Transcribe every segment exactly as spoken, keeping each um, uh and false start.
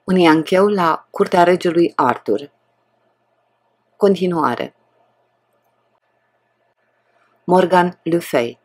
Un iancheu la curtea regelui Arthur. Continuare. Morgan Le Fay.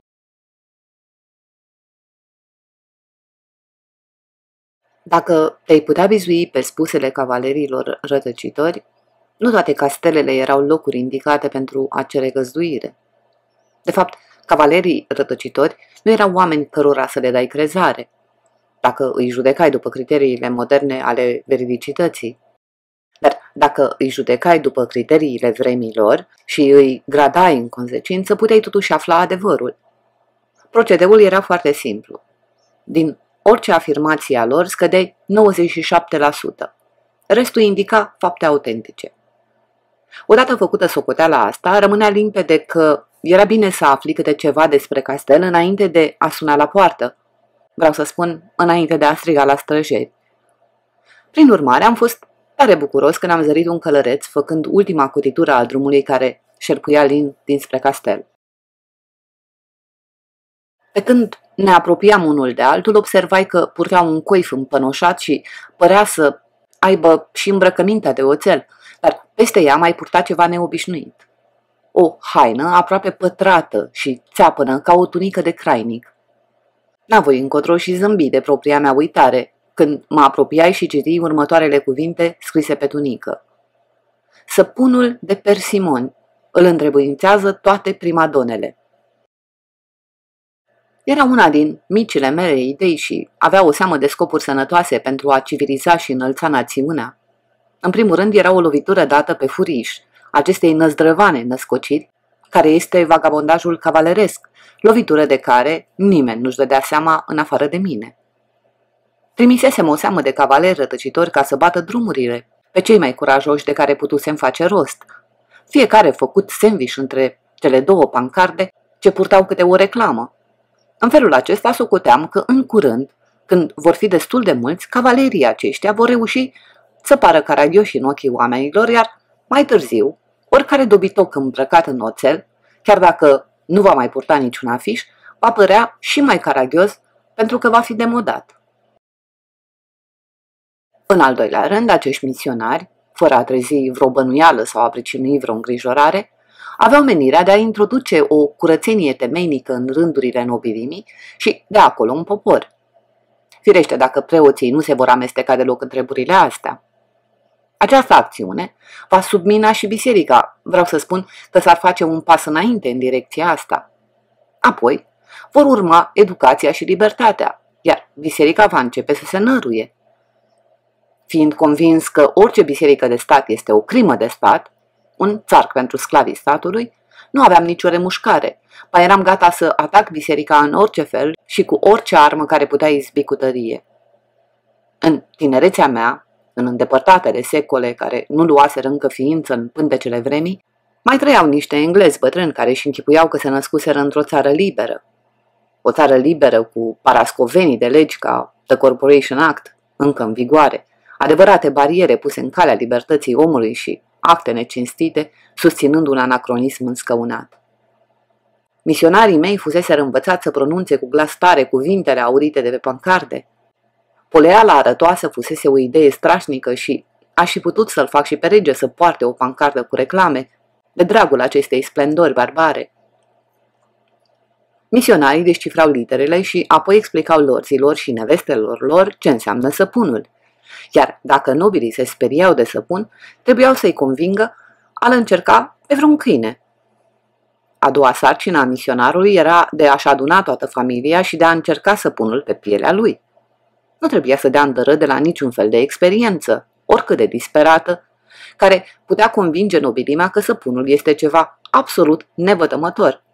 Dacă te-ai putea bizui pe spusele cavalerilor rătăcitori, nu toate castelele erau locuri indicate pentru a cere găzduire. De fapt, cavalerii rătăcitori nu erau oameni cărora să le dai crezare, dacă îi judecai după criteriile moderne ale veridicității. Dar dacă îi judecai după criteriile vremilor și îi gradai în consecință, puteai totuși afla adevărul. Procedeul era foarte simplu. Din orice afirmație a lor scădeai nouăzeci și șapte la sută. Restul indica fapte autentice. Odată făcută socoteala asta, rămânea limpede că era bine să afli câte ceva despre castel înainte de a suna la poartă. Vreau să spun, înainte de a striga la străjeri. Prin urmare, am fost tare bucuros când am zărit un călăreț făcând ultima cotitură a drumului care șerpuia lin dinspre castel. Pe când ne apropiam unul de altul, observai că purtea un coif împănoșat și părea să aibă și îmbrăcămintea de oțel, dar peste ea mai purta ceva neobișnuit. O haină aproape pătrată și țeapănă ca o tunică de crainic. N-avui încotro și zâmbi de propria mea uitare, când mă apropiai și citii următoarele cuvinte scrise pe tunică. Săpunul de persimoni îl întrebuințează toate primadonele. Era una din micile mele idei și avea o seamă de scopuri sănătoase pentru a civiliza și înălța națiunea. În primul rând era o lovitură dată pe furiș, acestei năzdrăvane născociri, care este vagabondajul cavaleresc, lovitură de care nimeni nu-și dădea seama în afară de mine. Trimisesem o seamă de cavaleri rătăcitori ca să bată drumurile, pe cei mai curajoși de care putusem face rost, fiecare făcut sandwich între cele două pancarde ce purtau câte o reclamă. În felul acesta socoteam că în curând, când vor fi destul de mulți, cavalerii aceștia vor reuși să pară caragioși în ochii oamenilor, iar mai târziu, oricare dobitoc îmbrăcat în oțel, chiar dacă nu va mai purta niciun afiș, va părea și mai caragios pentru că va fi demodat. În al doilea rând, acești misionari, fără a trezi vreo bănuială sau a pricinui vreo îngrijorare, aveau menirea de a introduce o curățenie temeinică în rândurile nobilimii și de acolo un popor. Firește, dacă preoții nu se vor amesteca deloc în treburile astea. Această acțiune va submina și biserica, vreau să spun că s-ar face un pas înainte în direcția asta. Apoi vor urma educația și libertatea, iar biserica va începe să se năruie. Fiind convins că orice biserică de stat este o crimă de stat, un țarc pentru sclavii statului, nu aveam nicio remușcare, ba eram gata să atac biserica în orice fel și cu orice armă care putea izbi cu tărie. În tinerețea mea, în îndepărtatele secole care nu luaseră încă ființă în pântecele vremii, mai trăiau niște englezi bătrâni care își închipuiau că se născuseră într-o țară liberă. O țară liberă cu parascovenii de legi ca The Corporation Act, încă în vigoare, adevărate bariere puse în calea libertății omului și acte necinstite, susținând un anacronism înscăunat. Misionarii mei fuseseră învățați să pronunțe cu glas tare cuvintele aurite de pe pancarde. Poleala arătoasă fusese o idee strașnică și aș fi putut să-l fac și pe rege să poarte o pancardă cu reclame, de dragul acestei splendori barbare. Misionarii descifrau literele și apoi explicau lorzilor și nevestelor lor ce înseamnă săpunul. Iar dacă nobilii se speriau de săpun, trebuiau să-i convingă a-l încerca pe vreun câine. A doua sarcină a misionarului era de a-și aduna toată familia și de a încerca săpunul pe pielea lui. Nu trebuia să dea îndără de la niciun fel de experiență, oricât de disperată, care putea convinge nobilimea că săpunul este ceva absolut nevătămător.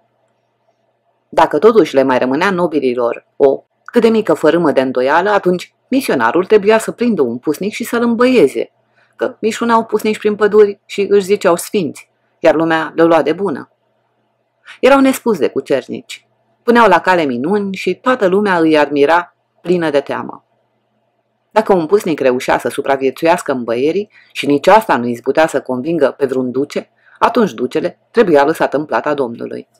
Dacă totuși le mai rămânea nobililor o cât de mică fărâmă de îndoială, atunci misionarul trebuia să prindă un pusnic și să-l îmbăieze, că mișunau pusnici prin păduri și își ziceau sfinți, iar lumea le lua de bună. Erau nespus de cucernici, puneau la cale minuni și toată lumea îi admira plină de teamă. Dacă un pusnic reușea să supraviețuiască îmbăierii și nici asta nu izbutea să convingă pe vreun duce, atunci ducele trebuia lăsat în plata Domnului.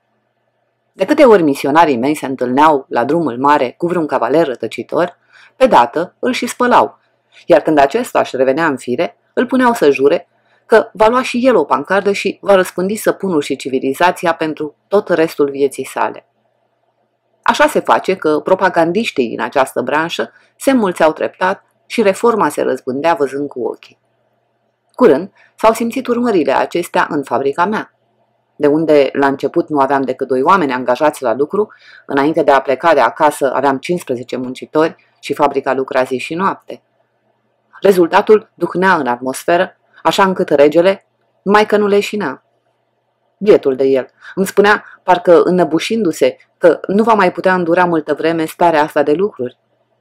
De câte ori misionarii mei se întâlneau la drumul mare cu vreun cavaler rătăcitor, pe dată îl și spălau Iar când acesta își revenea în fire, îl puneau să jure că va lua și el o pancardă și va răspândi săpunul și civilizația pentru tot restul vieții sale. Așa se face că propagandiștii din această branșă se înmulțeau treptat și reforma se răzbândea văzând cu ochii. Curând s-au simțit urmările acestea în fabrica mea, de unde la început nu aveam decât doi oameni angajați la lucru, înainte de a pleca de acasă aveam cincisprezece muncitori și fabrica lucra zi și noapte. Rezultatul duhnea în atmosferă, așa încât regele mai că nu leșinea. Bietul de el îmi spunea, parcă înnăbușindu-se, că nu va mai putea îndura multă vreme starea asta de lucruri.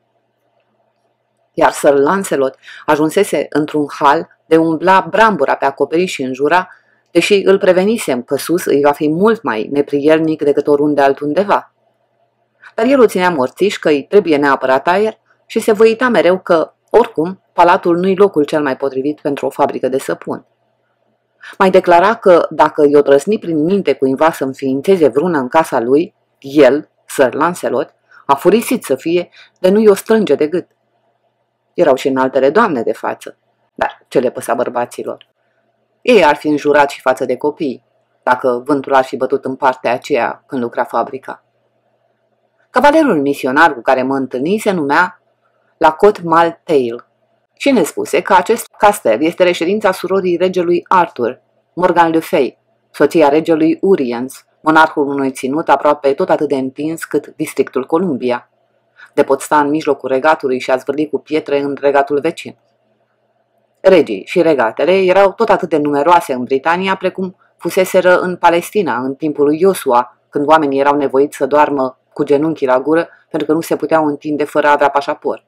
Iar Sir Lancelot ajunsese într-un hal de umbla brambura pe acoperiș și înjura, deși îl prevenisem că sus îi va fi mult mai neprielnic decât oriunde altundeva. Dar el o ținea morțiș că îi trebuie neapărat aer și se văita mereu că, oricum, palatul nu-i locul cel mai potrivit pentru o fabrică de săpun. Mai declara că dacă i-o trăsni prin minte cuiva să înființeze vreuna în casa lui, el, Sir Lancelot, a furisit să fie de nu i-o strânge de gât. Erau și în altele doamne de față, dar ce le păsa bărbaților? Ei ar fi înjurat și față de copii, dacă vântul ar fi bătut în partea aceea când lucra fabrica. Cavalerul misionar cu care mă întâlni se numea La Côte Maltail și ne spuse că acest castel este reședința surorii regelui Arthur, Morgan le Fay, soția regelui Uriens, monarhul unui ținut aproape tot atât de întins cât districtul Columbia, de pot sta în mijlocul regatului și a zvârli cu pietre în regatul vecin. Regii și regatele erau tot atât de numeroase în Britania precum fuseseră în Palestina în timpul lui Iosua, când oamenii erau nevoiți să doarmă cu genunchii la gură pentru că nu se puteau întinde fără a avea pașaport.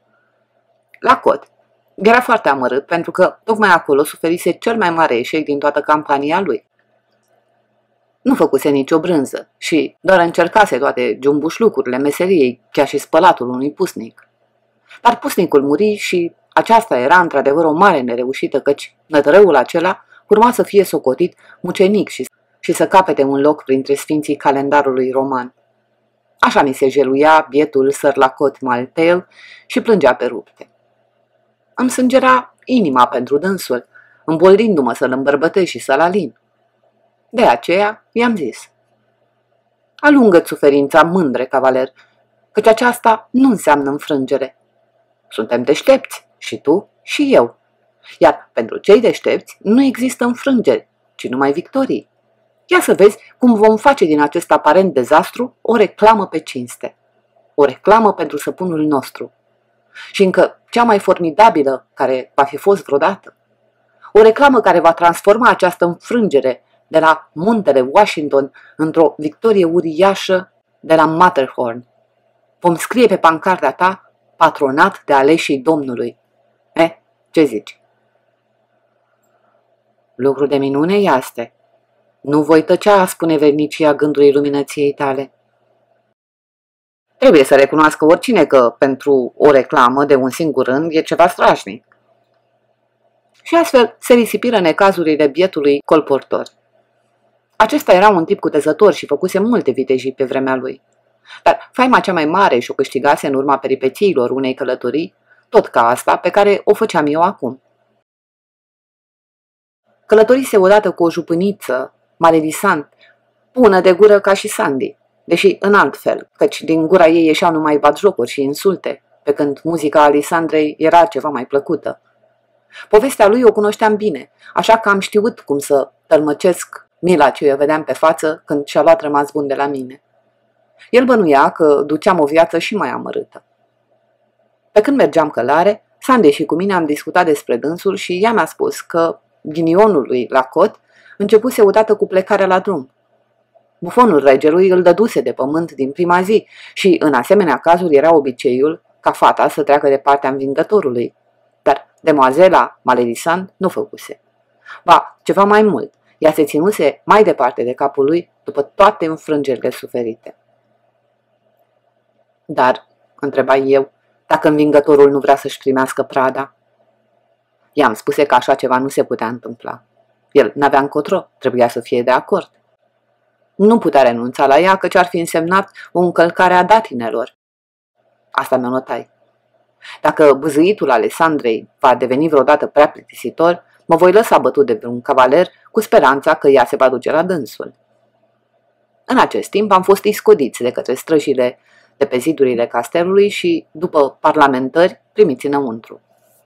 La Cot era foarte amărât pentru că tocmai acolo suferise cel mai mare eșec din toată campania lui. Nu făcuse nicio brânză și doar încercase toate jumbușlucurile meseriei, chiar și spălatul unui pusnic. Dar pusnicul muri și aceasta era într-adevăr o mare nereușită, căci nătărăul acela urma să fie socotit mucenic și, și să capete un loc printre sfinții calendarului roman. Așa mi se jeluia bietul Sir La Côte Maltail și plângea pe rupte. Îmi sângera inima pentru dânsul, îmboldindu-mă să-l îmbărbătesc și să-l alin. De aceea i-am zis: alungă-ți suferința, mândre cavaler, căci aceasta nu înseamnă înfrângere. Suntem deștepți, și tu și eu. Iar pentru cei deștepți nu există înfrângeri, ci numai victorii. Ia să vezi cum vom face din acest aparent dezastru o reclamă pe cinste. O reclamă pentru săpunul nostru. Și încă cea mai formidabilă care va fi fost vreodată. O reclamă care va transforma această înfrângere de la muntele Washington într-o victorie uriașă de la Matterhorn. Vom scrie pe pancarta ta: patronat de aleșii Domnului. Eh, ce zici? Lucru de minune este. Nu voi tăcea, spune vernicia gândului luminăției tale. Trebuie să recunoască oricine că pentru o reclamă de un singur rând e ceva strașnic. Și astfel se risipiră necazurile bietului colportor. Acesta era un tip cutezător și făcuse multe vitejii pe vremea lui. Dar faima cea mai mare și-o câștigase în urma peripețiilor unei călătorii, tot ca asta pe care o făceam eu acum. Călătorise odată cu o jupâniță, Maledisant, bună de gură ca și Sandy, deși în alt fel, căci din gura ei ieșeau numai batjocuri și insulte, pe când muzica Alisandrei era ceva mai plăcută. Povestea lui o cunoșteam bine, așa că am știut cum să tălmăcesc mila ce o vedeam pe față când și-a luat rămas bun de la mine. El bănuia că duceam o viață și mai amărâtă. Pe când mergeam călare, Sandy și cu mine am discutat despre dânsul și ea mi-a spus că ghinionul lui La Côte începuse odată cu plecarea la drum. Bufonul regelui îl dăduse de pământ din prima zi și, în asemenea cazuri, era obiceiul ca fata să treacă de partea învingătorului. Dar demoazela Maledisant nu făcuse. Ba, ceva mai mult, ea se ținuse mai departe de capul lui după toate înfrângerile suferite. Dar, întreba eu, dacă învingătorul nu vrea să-și primească prada? I-am spuse că așa ceva nu se putea întâmpla. El n-avea încotro, trebuia să fie de acord. Nu putea renunța la ea, căci ar fi însemnat o încălcare a datinelor. Asta mi-o notai. Dacă bâzâitul Alesandrei va deveni vreodată prea plictisitor, mă voi lăsa bătut de vreun cavaler cu speranța că ea se va duce la dânsul. În acest timp am fost iscodiți de către străjile de pe zidurile castelului și, după parlamentări, primiți înăuntru.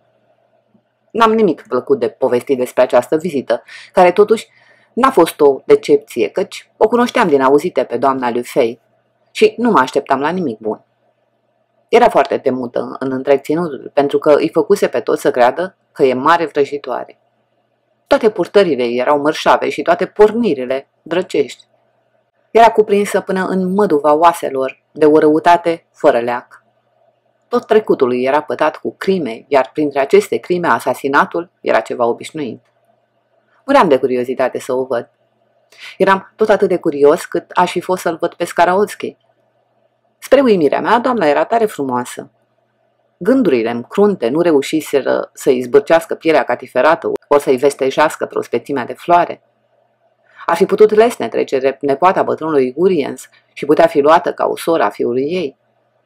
N-am nimic plăcut de povestit despre această vizită, care totuși n-a fost o decepție, căci o cunoșteam din auzite pe doamna Le Fay și nu mă așteptam la nimic bun. Era foarte temută în întreg ținutul, pentru că îi făcuse pe toți să creadă că e mare vrăjitoare. Toate purtările ei erau mărșave și toate pornirile drăcești. Era cuprinsă până în măduva oaselor de o răutate fără leac. Tot trecutul ei era pătat cu crime, iar printre aceste crime asasinatul era ceva obișnuit. Muream de curiozitate să o văd. Eram tot atât de curios cât aș fi fost să-l văd pe Skaraotski. Spre uimirea mea, doamna era tare frumoasă. Gândurile-mi crunte nu reușiseră să-i zbârcească pielea catiferată ori să-i vestejească prospețimea de floare. Ar fi putut lesne trece nepoata bătrânului Guriens și putea fi luată ca o soră a fiului ei.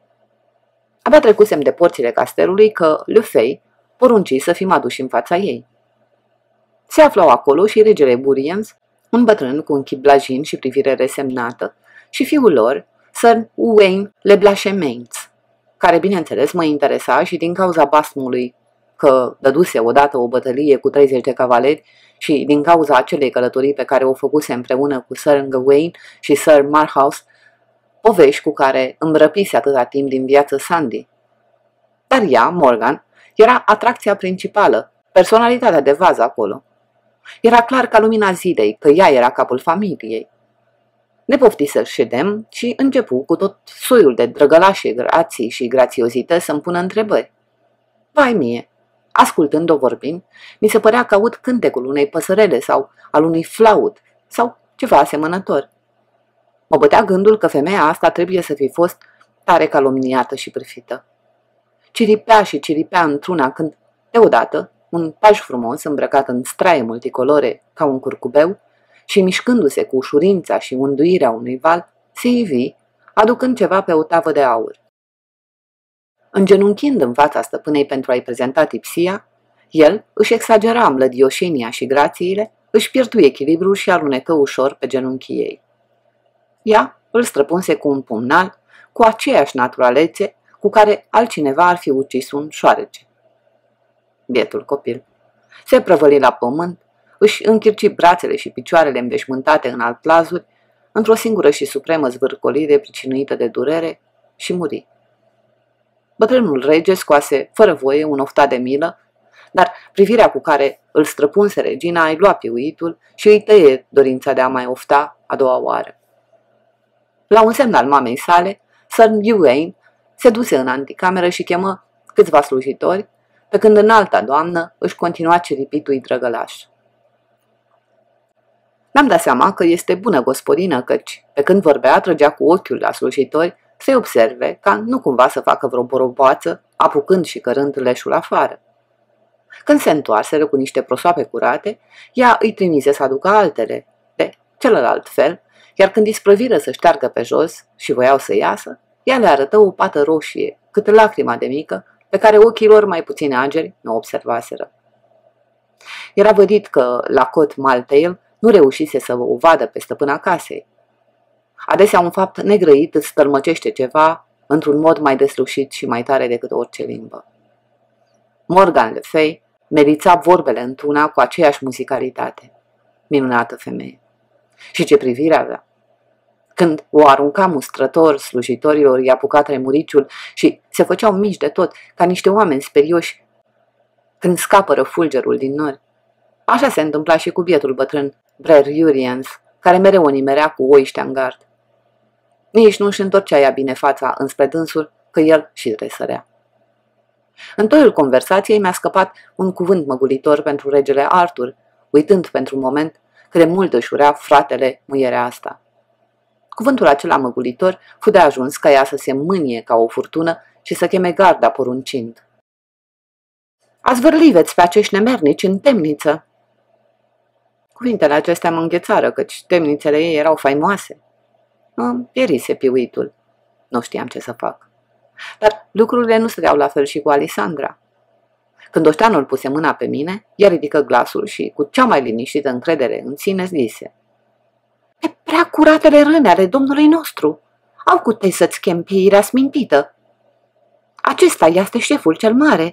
Abia trecusem de porțile castelului că Le Fay porunci să fim aduși în fața ei. Se aflau acolo și regele Guriens, un bătrân cu un chip blajin și privire resemnată, și fiul lor, Sir Owain le Blachemains, care, bineînțeles, mă interesa și din cauza basmului că dăduse odată o bătălie cu treizeci de cavaleri și din cauza acelei călătorii pe care o făcuse împreună cu Sir Gawain și Sir Marhaus, povești cu care îmi răpise atâta timp din viață Sandy. Dar ea, Morgan, era atracția principală, personalitatea de vază acolo. Era clar ca lumina zilei că ea era capul familiei. Ne pofti să ședem și începu cu tot soiul de drăgălașe, grații și grațiozități să-mi pună întrebări. Vai mie! Ascultând-o vorbind, mi se părea că aud cântecul unei păsărele sau al unui flaut sau ceva asemănător. Mă bătea gândul că femeia asta trebuie să fi fost tare calomniată și prăfită. Ciripea și ciripea într-una când, deodată, un paj frumos îmbrăcat în straie multicolore ca un curcubeu și mișcându-se cu ușurința și unduirea unui val, se ivi, aducând ceva pe o tavă de aur. Îngenunchind în fața stăpânei pentru a-i prezenta tipsia, el își exagera mlădioșenia și grațiile, își pierdui echilibrul și alunecă ușor pe genunchii ei. Ea îl străpunse cu un pumnal, cu aceeași naturalețe cu care altcineva ar fi ucis un șoarece. Bietul copil se prăvăli la pământ, își închirci brațele și picioarele înveșmântate în alplazuri, într-o singură și supremă zvârcolire pricinuită de durere și muri. Bătrânul rege scoase fără voie un oftat de milă, dar privirea cu care îl străpunse regina îi lua piuitul și îi tăie dorința de a mai ofta a doua oară. La un semn al mamei sale, Sir Gawain se duse în anticameră și chemă câțiva slujitori, pe când în alta doamnă își continua ciripitul drăgălaș. Mi-am dat seama că este bună gospodină, căci, pe când vorbea, trăgea cu ochiul la slujitori să-i observe ca nu cumva să facă vreo boroboață, apucând și cărând leșul afară. Când se întoarseră cu niște prosoape curate, ea îi trimise să aducă altele, de celălalt fel, iar când isprăviră să șteargă pe jos și voiau să iasă, ea le arătă o pată roșie, cât lacrima de mică, pe care ochii lor mai puțin ageri nu observaseră. Era vădit că la Cot Maltail nu reușise să o vadă pe stăpâna casei. Adesea un fapt negrăit îți stălmăcește ceva într-un mod mai deslușit și mai tare decât orice limbă. Morgan Le Fay merița vorbele într-una cu aceeași muzicalitate. Minunată femeie. Și ce privire avea! Când o arunca mustrător, slujitorilor i-a apucat remuriciul și se făceau mici de tot, ca niște oameni sperioși, când scapără fulgerul din nori. Așa se întâmpla și cu bietul bătrân Brer Uriens, care mereu o nimerea cu oiște în gard. Nici nu își întorcea ea bine fața înspre dânsul, că el și tresărea. În toiul conversației mi-a scăpat un cuvânt măgulitor pentru regele Arthur, uitând pentru un moment cât de mult își urea fratele muierea asta. Cuvântul acela măgulitor fu de ajuns ca ea să se mânie ca o furtună și să cheme garda poruncind. "Ați vârliveți pe acești nemernici în temniță!" Cuvintele acestea mă înghețară, căci temnițele ei erau faimoase. Îmi pierise piuitul. Nu știam ce să fac. Dar Lucrurile nu stăteau la fel și cu Alisandra. Când oșteanul puse mâna pe mine, ea ridică glasul și, cu cea mai liniștită încredere în sine, zise: "Pe prea curatele râne ale Domnului nostru, au cutei să-ți chem pieirea smintită. Acesta este șeful cel mare."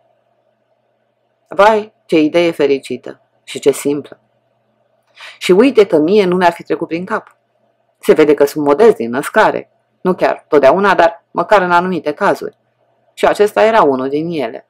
Vai, ce idee fericită și ce simplă! Și uite că mie nu mi-ar fi trecut prin cap. Se vede că sunt modest din născare. Nu chiar totdeauna, dar măcar în anumite cazuri. Și acesta era unul din ele.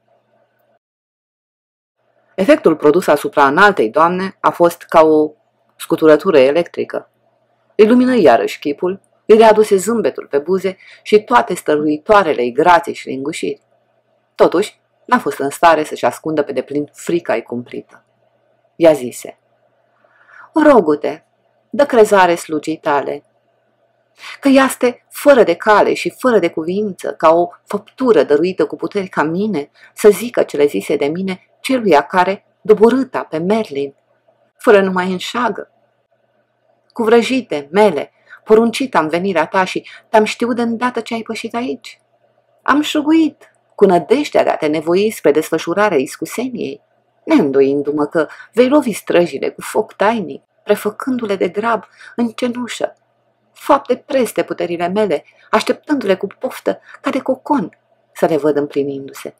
Efectul produs asupra înaltei doamne a fost ca o scuturătură electrică. Îi lumină iarăși chipul, îi readuse zâmbetul pe buze și toate stăruitoarele-i grații și lingușiri. Totuși, n-a fost în stare să-și ascundă pe deplin frica-i cumplită. Ea zise: "Rogu-te, dă crezare slugii tale, că este fără de cale și fără de cuvință, ca o făptură dăruită cu puteri ca mine, să zică cele zise de mine celuia care, doborâta pe Merlin, fără numai înșagă. Cu vrăjite mele, poruncit am venirea ta și te-am știut de îndată ce ai pășit aici. Am șuguit cu nădejdea de a te nevoi spre desfășurarea iscuseniei, neîndoindu-mă că vei lovi străjile cu foc tainic, prefăcându-le de grab în cenușă, fapte preste puterile mele, așteptându-le cu poftă ca de cocon să le văd împlinindu-se."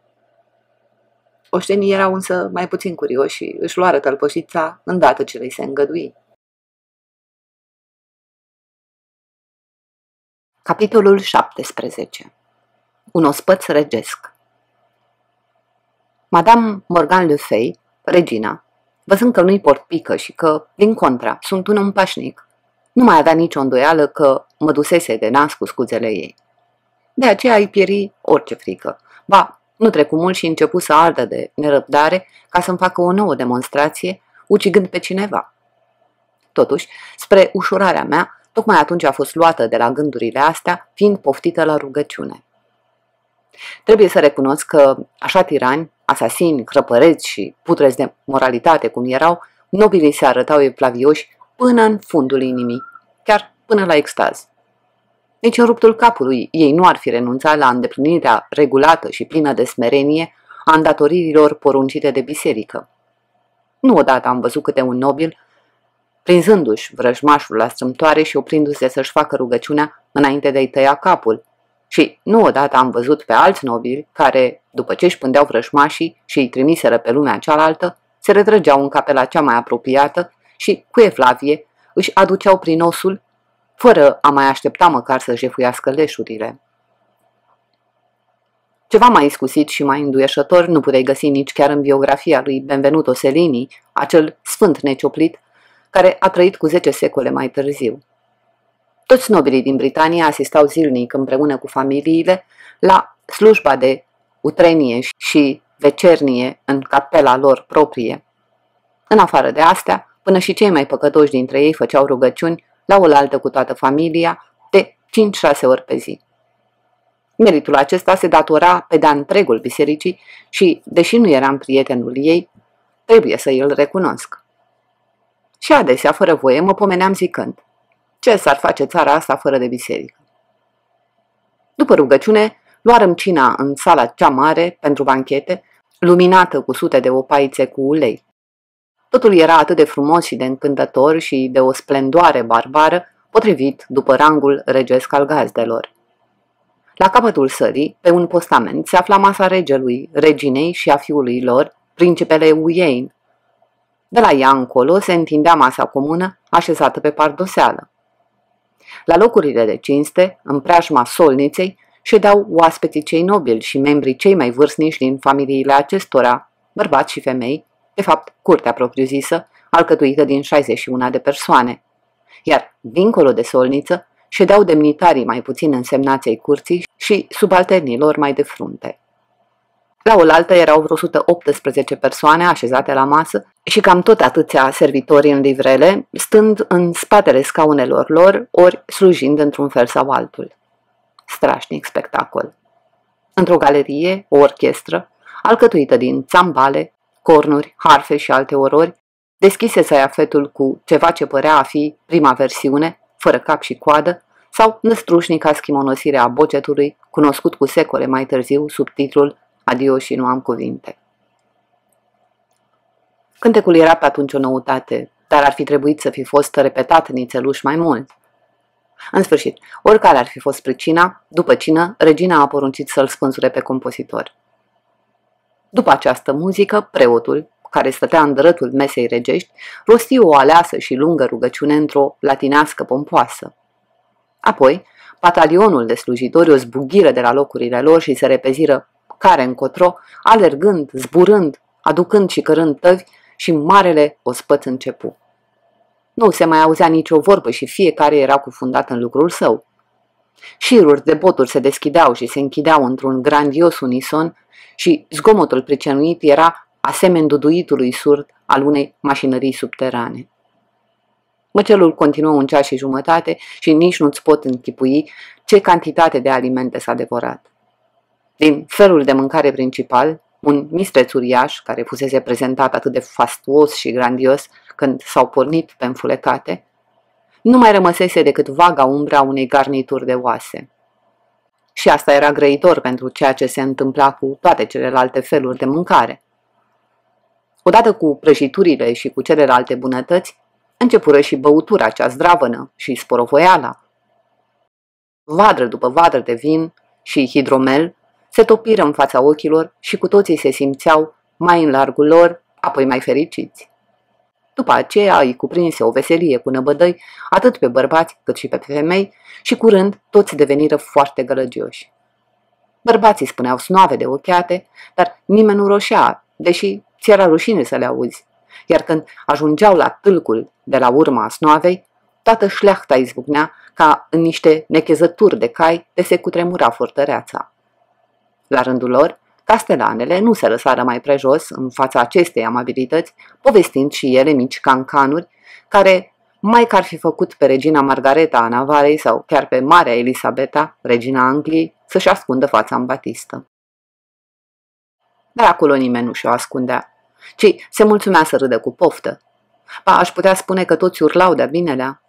Oștenii erau însă mai puțin curioși și își luară tălpășița îndată ce le se îngădui. Capitolul șaptesprezece. Un ospăț regesc. Madame Morgan Le Fay, regina, văzând că nu-i port pică și că, din contra, sunt un om pașnic, nu mai avea nicio îndoială că mă dusese de nas cu scuzele ei. De aceea îi pieri orice frică. Ba, nu trecu mult și începu să ardă de nerăbdare ca să-mi facă o nouă demonstrație, ucigând pe cineva. Totuși, spre ușurarea mea, tocmai atunci a fost luată de la gândurile astea, fiind poftită la rugăciune. Trebuie să recunosc că, așa tirani, asasini, crăpăreți și putreți de moralitate cum erau, nobilii se arătau evlavioși până în fundul inimii, chiar până la extaz. Nici în ruptul capului ei nu ar fi renunțat la îndeplinirea regulată și plină de smerenie a îndatoririlor poruncite de biserică. Nu odată am văzut câte un nobil, prinzându-și vrăjmașul la strâmtoare și oprindu-se să-și facă rugăciunea înainte de a-i tăia capul, și nu odată am văzut pe alți nobili care, după ce își pândeau vrăjmașii și îi trimiseră pe lumea cealaltă, se retrăgeau în capela cea mai apropiată și, cu evlavie, își aduceau prin osul, fără a mai aștepta măcar să jefuiască leșurile. Ceva mai iscusit și mai înduieșător nu puteai găsi nici chiar în biografia lui Benvenuto Cellini, acel sfânt necioplit, care a trăit cu zece secole mai târziu. Toți nobilii din Britania asistau zilnic împreună cu familiile la slujba de utrenie și vecernie în capela lor proprie. În afară de astea, până și cei mai păcătoși dintre ei făceau rugăciuni la oaltă cu toată familia de cinci-șase ori pe zi. Meritul acesta se datora pe de-a întregul bisericii și, deși nu eram prietenul ei, trebuie să îl recunosc. Și adesea, fără voie, mă pomeneam zicând: ce s-ar face țara asta fără de biserică? După rugăciune, luarăm cina în sala cea mare pentru banchete, luminată cu sute de opaițe cu ulei. Totul era atât de frumos și de încântător și de o splendoare barbară, potrivit după rangul regesc al gazdelor. La capătul sării, pe un postament, se afla masa regelui, reginei și a fiului lor, principele Uiein. De la ea încolo se întindea masa comună, așezată pe pardoseală. La locurile de cinste, în preajma solniței, ședeau oaspeții cei nobili și membrii cei mai vârstnici din familiile acestora, bărbați și femei, de fapt curtea propriu-zisă, alcătuită din șaizeci și unu de persoane, iar, dincolo de solniță, ședeau demnitarii mai puțin însemnați ai curții și subalternilor mai de frunte. La oaltă erau vreo o sută optsprezece persoane așezate la masă și cam tot atâția servitori în livrele, stând în spatele scaunelor lor, ori slujind într-un fel sau altul. Strașnic spectacol. Într-o galerie, o orchestră, alcătuită din țambale, cornuri, harfe și alte orori, deschise saiafetul cu ceva ce părea a fi prima versiune, fără cap și coadă, sau năstrușnica schimonosire a bocetului, cunoscut cu secole mai târziu sub titlul Adio și nu am cuvinte. Cântecul era pe atunci o noutate, dar ar fi trebuit să fi fost repetat nițeluș mai mult. În sfârșit, oricare ar fi fost pricina, după cină, regina a poruncit să-l spânzure pe compozitor. După această muzică, preotul, care stătea în dărătul mesei regești, rosti o aleasă și lungă rugăciune într-o latinească pompoasă. Apoi, batalionul de slujitori o zbughiră de la locurile lor și se repeziră care încotro, alergând, zburând, aducând și cărând tăvi, și marele ospăț începu. Nu se mai auzea nicio vorbă și fiecare era cufundat în lucrul său. Șiruri de boturi se deschideau și se închideau într-un grandios unison și zgomotul pricenuit era asemeni duduitului surd al unei mașinării subterane. Măcelul continuă un ceas și jumătate și nici nu-ți pot închipui ce cantitate de alimente s-a devorat. Din felul de mâncare principal, un mistreț uriaș, care fusese prezentat atât de fastuos și grandios când s-au pornit pe înfulecate, nu mai rămăsese decât vaga umbra unei garnituri de oase. Și asta era grăitor pentru ceea ce se întâmpla cu toate celelalte feluri de mâncare. Odată cu prăjiturile și cu celelalte bunătăți, începură și băutura cea zdravănă și sporovoiala. Vadră după vadră de vin și hidromel se topiră în fața ochilor și cu toții se simțeau mai în largul lor, apoi mai fericiți. După aceea îi cuprinse o veselie cu năbădăi, atât pe bărbați cât și pe femei, și curând toți deveniră foarte gălăgioși. Bărbații spuneau snoave de ochiate, dar nimeni nu roșea, deși ți era rușine să le auzi, iar când ajungeau la tâlcul de la urma snoavei, toată șleachta izbucnea ca în niște nechezături de cai de se cutremura fortăreața. La rândul lor, castelanele nu se lăsară mai prejos în fața acestei amabilități, povestind și ele mici cancanuri, care, mai că ar fi făcut pe regina Margareta a Navarei sau chiar pe Marea Elisabeta, regina Angliei, să-și ascundă fața în batistă. Dar acolo nimeni nu și-o ascundea, ci se mulțumea să râdă cu poftă. Ba, aș putea spune că toți urlau de-a binelea.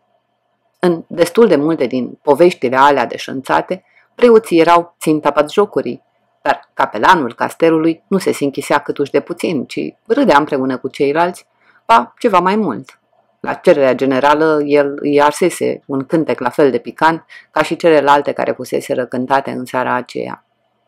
În destul de multe din poveștile alea deșănțate, preoții erau ținta batjocurii, dar capelanul castelului nu se sinchisea câtuși de puțin, ci râdea împreună cu ceilalți, ba ceva mai mult. La cererea generală, el îi arsese un cântec la fel de picant ca și celelalte care fuseseră cântate în seara aceea.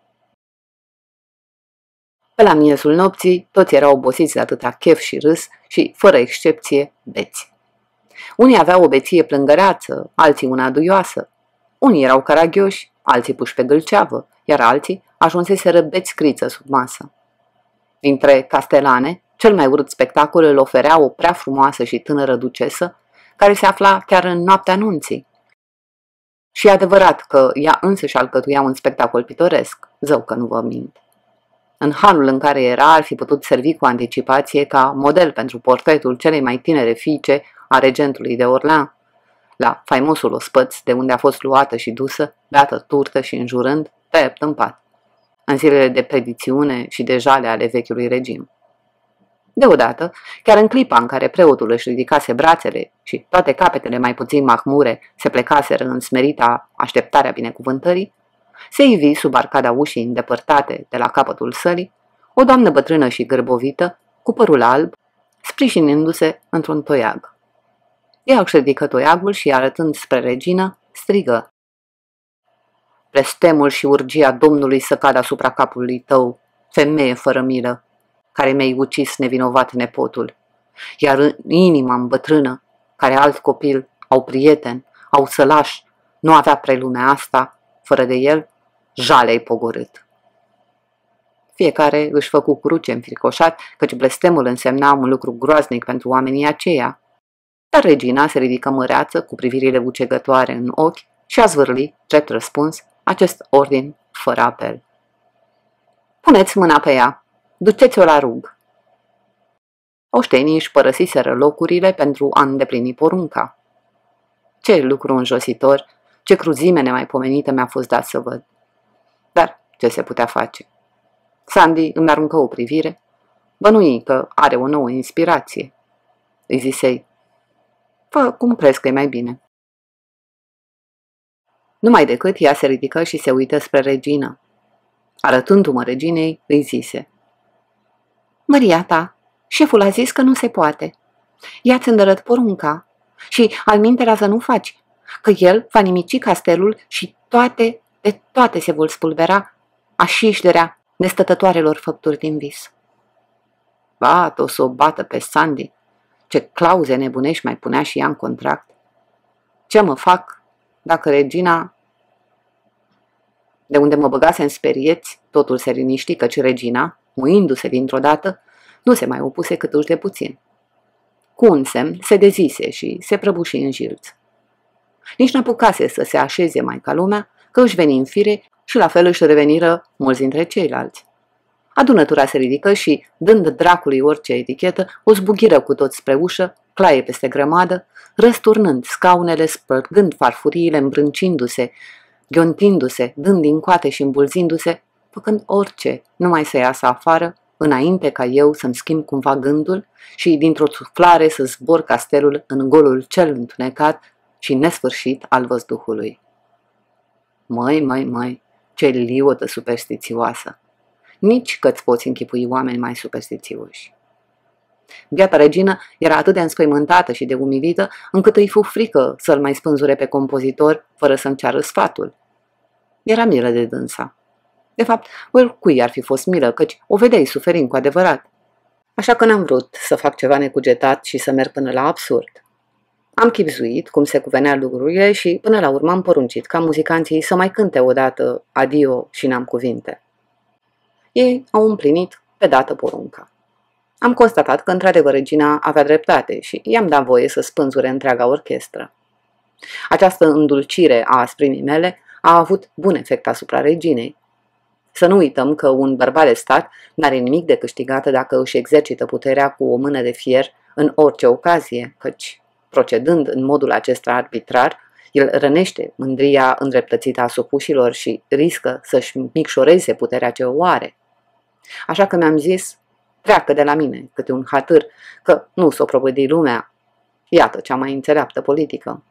Pe la miezul nopții, toți erau obosiți de atâta chef și râs și, fără excepție, beți. Unii aveau o beție plângăreață, alții una duioasă. Unii erau caragioși, alții puși pe gâlceavă, iar alții ajunseseră beți criță sub masă. Dintre castelane, cel mai urât spectacol îl oferea o prea frumoasă și tânără ducesă, care se afla chiar în noaptea nunții. Și e adevărat că ea însăși alcătuia un spectacol pitoresc, zău că nu vă mint. În halul în care era, ar fi putut servi cu anticipație ca model pentru portretul celei mai tinere fiice a regentului de Orleans, la faimosul ospăț de unde a fost luată și dusă, beată turtă și înjurând, drept în pat, în zilele de predițiune și de jale ale vechiului regim. Deodată, chiar în clipa în care preotul își ridicase brațele și toate capetele mai puțin mahmure se plecaseră în smerita așteptarea binecuvântării, se ivi sub arcada ușii îndepărtate de la capătul sălii o doamnă bătrână și gârbovită, cu părul alb, sprijinindu-se într-un toiag. Ea își ridică toiagul și, arătând spre regină, strigă: "Blestemul și urgia Domnului să cadă asupra capului tău, femeie fără milă, care mi-ai ucis nevinovat nepotul, iar în inima îmbătrână, care alt copil, au prieten, au sălaș, nu avea prelumea asta, fără de el, jale-ai pogorât." Fiecare își făcu cruce înfricoșat, căci blestemul însemna un lucru groaznic pentru oamenii aceia. Dar regina se ridică măreață, cu privirile ucegătoare în ochi, și a zvârli, drept răspuns, acest ordin fără apel: "Puneți mâna pe ea, duceți-o la rug." Oștenii își părăsiseră locurile pentru a îndeplini porunca. Ce lucru înjositor, ce cruzime nemaipomenită mi-a fost dat să văd. Dar ce se putea face? Sandy îmi aruncă o privire, bănui că are o nouă inspirație. Îi zisei: "Fă cum crezi că e mai bine." Numai decât ea se ridică și se uită spre regină. Arătându-mă reginei, îi zise: Măria ta, șeful a zis că nu se poate. Ia-ți îndărăt porunca și almintelea să nu faci, că el va nimici castelul și toate, de toate se vor spulbera așișderea nestătătoarelor făpturi din vis. Ba, o să o bată pe Sandy. Ce clauze nebunești mai punea și ea în contract. Ce mă fac dacă regina... De unde mă băgase în sperieți, totul se liniști, căci regina, muindu-se dintr-o dată, nu se mai opuse cât uși de puțin. Cu un semn se dezise și se prăbuși în jilț. Nici n-apucase să se așeze mai ca lumea, că își veni în fire și la fel își reveniră mulți dintre ceilalți. Adunătura se ridică și, dând dracului orice etichetă, o zbughiră cu toți spre ușă, claie peste grămadă, răsturnând scaunele, spărgând farfuriile, îmbrâncindu-se, ghiontindu-se, dând din coate și îmbulzindu-se, făcând orice, numai să iasă afară, înainte ca eu să-mi schimb cumva gândul și, dintr-o suflare, să zbor castelul în golul cel întunecat și nesfârșit al văzduhului. Măi, măi, măi, ce liotă superstițioasă! Nici că-ți poți închipui oameni mai superstițioși. Biata regină era atât de înspăimântată și de umilită, încât îi fu frică să-l mai spânzure pe compozitor fără să-mi ceară sfatul. Era milă de dânsa. De fapt, oricui ar fi fost milă, căci o vedeai suferind cu adevărat. Așa că n-am vrut să fac ceva necugetat și să merg până la absurd. Am chibzuit cum se cuvenea lucrurile și până la urmă am poruncit ca muzicanții să mai cânte odată adio și n-am cuvinte. Ei au împlinit pe dată porunca. Am constatat că într-adevăr regina avea dreptate și i-am dat voie să spânzure întreaga orchestră. Această îndulcire a asprimii mele a avut bun efect asupra reginei. Să nu uităm că un bărbat de stat n-are nimic de câștigat dacă își exercită puterea cu o mână de fier în orice ocazie, căci, procedând în modul acesta arbitrar, el rănește mândria îndreptățită a supușilor și riscă să-și micșoreze puterea ce o are. Așa că mi-am zis, treacă de la mine câte un hatâr, că nu s-o probădi lumea. Iată cea mai înțeleaptă politică.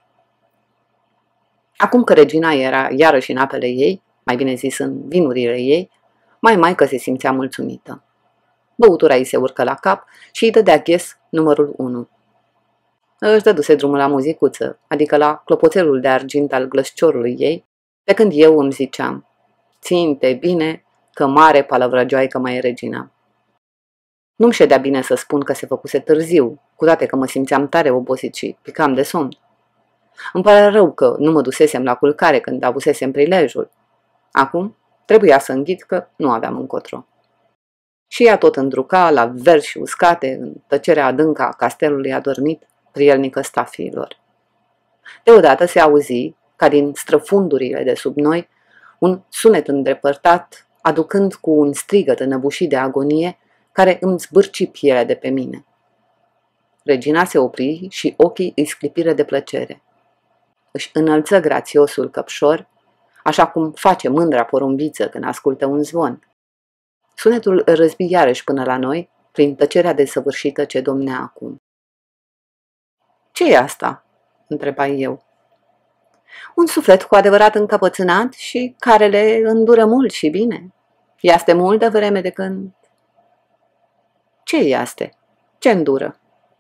Acum că regina era iarăși în apele ei, mai bine zis în vinurile ei, mai mai că se simțea mulțumită. Băutura îi se urcă la cap și îi dădea ghes numărul unu. Își dăduse drumul la muzicuță, adică la clopoțelul de argint al glăsciorului ei, pe când eu îmi ziceam, ținte bine că mare palavrăgioaică mai e regina. Nu-mi ședea bine să spun că se făcuse târziu, cu toate că mă simțeam tare obosit și picam de somn. Îmi pare rău că nu mă dusesem la culcare când avusesem prilejul. Acum trebuia să înghit că nu aveam încotro. Și ea tot îndruca la verzi și uscate, în tăcerea adâncă a castelului adormit, prielnică stafiilor. Deodată se auzi, ca din străfundurile de sub noi, un sunet îndepărtat, aducând cu un strigăt înăbușit de agonie, care îmi zbârci pielea de pe mine. Regina se opri și ochii îi sclipiră de plăcere. Își înălță grațiosul căpșor, așa cum face mândra porumbiță când ascultă un zvon. Sunetul răzbi iarăși până la noi, prin tăcerea desăvârșită ce domnea acum. Ce e asta?" întrebai eu. Un suflet cu adevărat încăpățânat și care le îndură mult și bine. Este mult de vreme de când... Ce este? Ce îndură?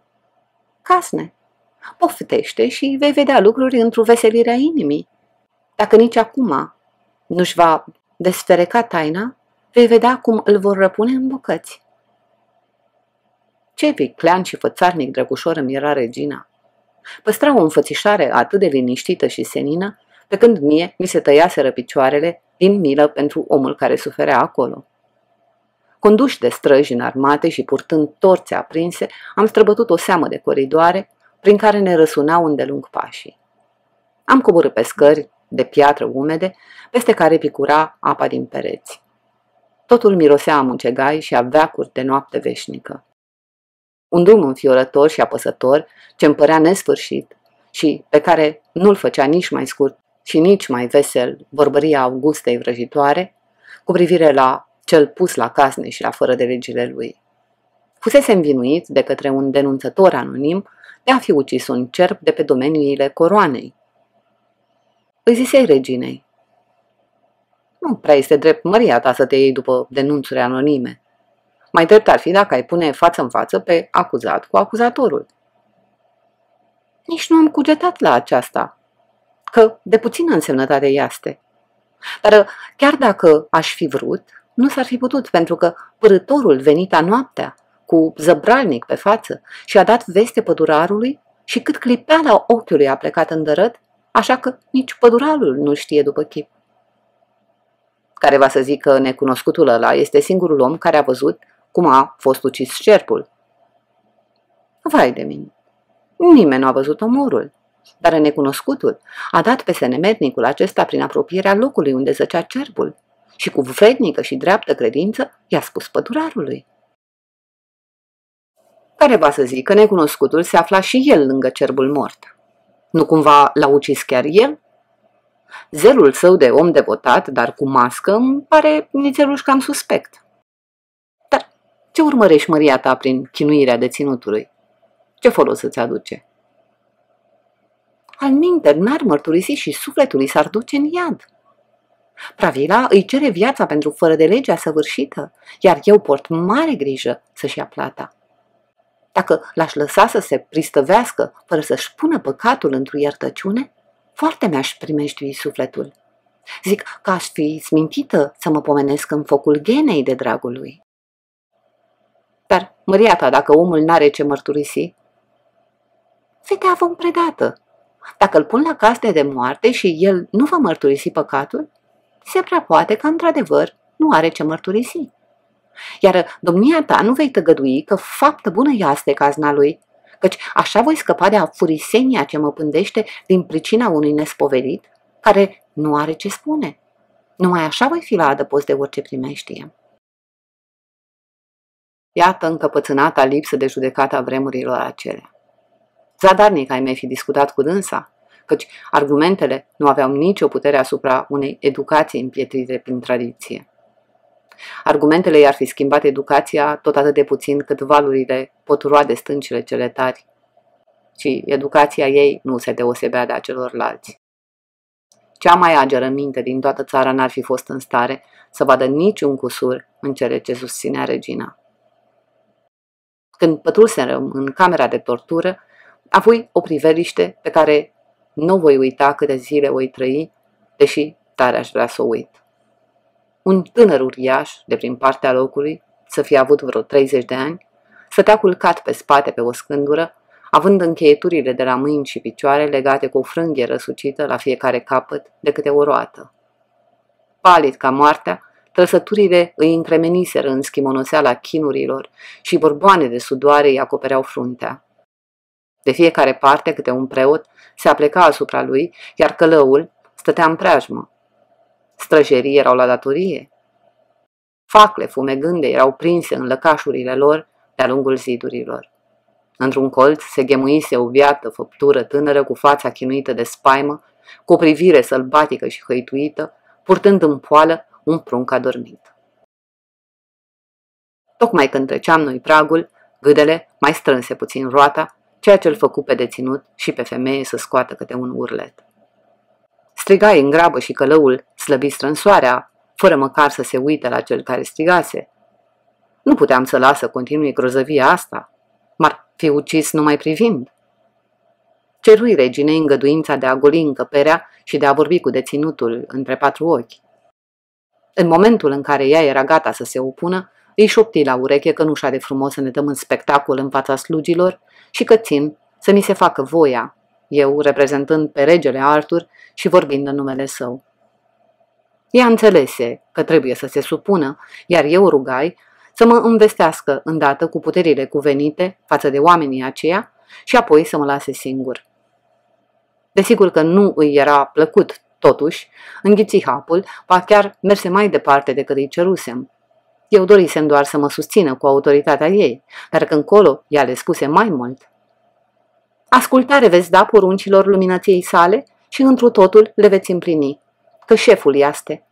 Casne. Poftește și vei vedea lucruri într-o veselire a inimii. Dacă nici acum nu-și va desfereca taina, vei vedea cum îl vor răpune în bucăți. Ce viclean și fățarnic drăgușor îmi era regina. Păstra o înfățișare atât de liniștită și senină, pe când mie mi se tăiaseră picioarele din milă pentru omul care suferea acolo. Conduși de străji înarmate și purtând torțe aprinse, am străbătut o seamă de coridoare prin care ne răsunau îndelung pașii. Am coborât pe scări de piatră umede, peste care picura apa din pereți. Totul mirosea a muncegai și a veacuri de noapte veșnică. Un drum înfiorător și apăsător, ce îmi părea nesfârșit și pe care nu-l făcea nici mai scurt și nici mai vesel vorbăria Augustei vrăjitoare, cu privire la cel pus la casne și la fără de legile lui. Fusese învinuit de către un denunțător anonim de a fi ucis un cerb de pe domeniile coroanei. îi zisei reginei: nu prea este drept măria ta să te iei după denunțuri anonime. Mai drept ar fi dacă ai pune față în față pe acuzat cu acuzatorul. Nici nu am cugetat la aceasta, că de puțină însemnătate este. Dar chiar dacă aș fi vrut, nu s-ar fi putut, pentru că părâtorul venita noaptea, cu zăbralnic pe față, și a dat veste pădurarului și cât clipeala ochiului a plecat în dărăt, așa că nici pădurarul nu știe după chip. Care va să zică necunoscutul ăla este singurul om care a văzut cum a fost ucis șerpul. Vai de mine! Nimeni nu a văzut omorul, dar necunoscutul a dat peste nemernicul acesta prin apropierea locului unde zăcea cerbul și cu vrednică și dreaptă credință i-a spus pădurarului. Care va să zică necunoscutul se afla și el lângă cerbul mort. Nu cumva l-a ucis chiar el? Zelul său de om devotat, dar cu mască, îmi pare nițeluș cam suspect. Dar ce urmărești măria ta prin chinuirea deținutului? Ce folos îți aduce? Alminte, n-ar mărturisi și sufletul îi s-ar duce în iad. Pravila îi cere viața pentru fără de legea săvârșită, iar eu port mare grijă să-și ia plata. Dacă l-aș lăsa să se pristăvească fără să-și pună păcatul într-o iertăciune, foarte mi-aș primejdui sufletul. Zic că aș fi smintită să mă pomenesc în focul ghenei de dragul lui. Dar, măria ta, dacă omul n-are ce mărturisi, vedea vom predată. Dacă îl pun la casne de moarte și el nu va mărturisi păcatul, se prea poate că, într-adevăr, nu are ce mărturisi. Iar domnia ta nu vei tăgădui că faptă bună este cazna lui, căci așa voi scăpa de afurisenia ce mă pândește din pricina unui nespovedit, care nu are ce spune. Numai așa voi fi la adăpost de orice primeștie. Iată încăpățânata lipsă de judecată a vremurilor acelea. Zadarnic ai mei fi discutat cu dânsa, căci argumentele nu aveau nicio putere asupra unei educații împietrite prin tradiție. Argumentele i-ar fi schimbat educația tot atât de puțin cât valurile pot roade stâncile cele tari, ci educația ei nu se deosebea de a celorlalți. Cea mai ageră minte din toată țara n-ar fi fost în stare să vadă niciun cusur în cele ce susținea regina. Când pătrunserăm în camera de tortură, apoi o priveliște pe care nu voi uita câte zile o trăi, deși tare aș vrea să o uit. Un tânăr uriaș, de prin partea locului, să fie avut vreo treizeci de ani, stătea culcat pe spate pe o scândură, având încheieturile de la mâini și picioare legate cu o frânghie răsucită la fiecare capăt de câte o roată. Palid ca moartea, trăsăturile îi încremeniseră în schimonoseala chinurilor și borboane de sudoare îi acopereau fruntea. De fiecare parte câte un preot se apleca asupra lui, iar călăul stătea în preajmă. Străjerii erau la datorie. Facle fumegânde erau prinse în lăcașurile lor de-a lungul zidurilor. Într-un colț se ghemuise o biată făptură tânără cu fața chinuită de spaimă, cu o privire sălbatică și hăituită, purtând în poală un prunc adormit. Tocmai când treceam noi pragul, gâdele mai strânse puțin roata, ceea ce îl făcu pe deținut și pe femeie să scoată câte un urlet. Strigai în grabă și călăul slăbi strânsoarea, fără măcar să se uite la cel care strigase. Nu puteam să las să continui grozăvia asta. M-ar fi ucis numai privind. Cerui reginei îngăduința de a goli încăperea și de a vorbi cu deținutul între patru ochi. În momentul în care ea era gata să se opună, îi șopti la ureche că nu și-a de frumos să ne dăm în spectacol în fața slugilor și că țin să mi se facă voia, eu reprezentând pe regele Artur și vorbind în numele său. Ea înțelese că trebuie să se supună, iar eu rugai să mă învestească îndată cu puterile cuvenite față de oamenii aceia și apoi să mă lase singur. Desigur că nu îi era plăcut, totuși, înghiți hapul, ba chiar merse mai departe decât îi cerusem. Eu dorisem doar să mă susțină cu autoritatea ei, dar când colo ea le spuse mai mult. Ascultare veți da poruncilor luminăției sale și întru totul le veți împlini, că șeful este.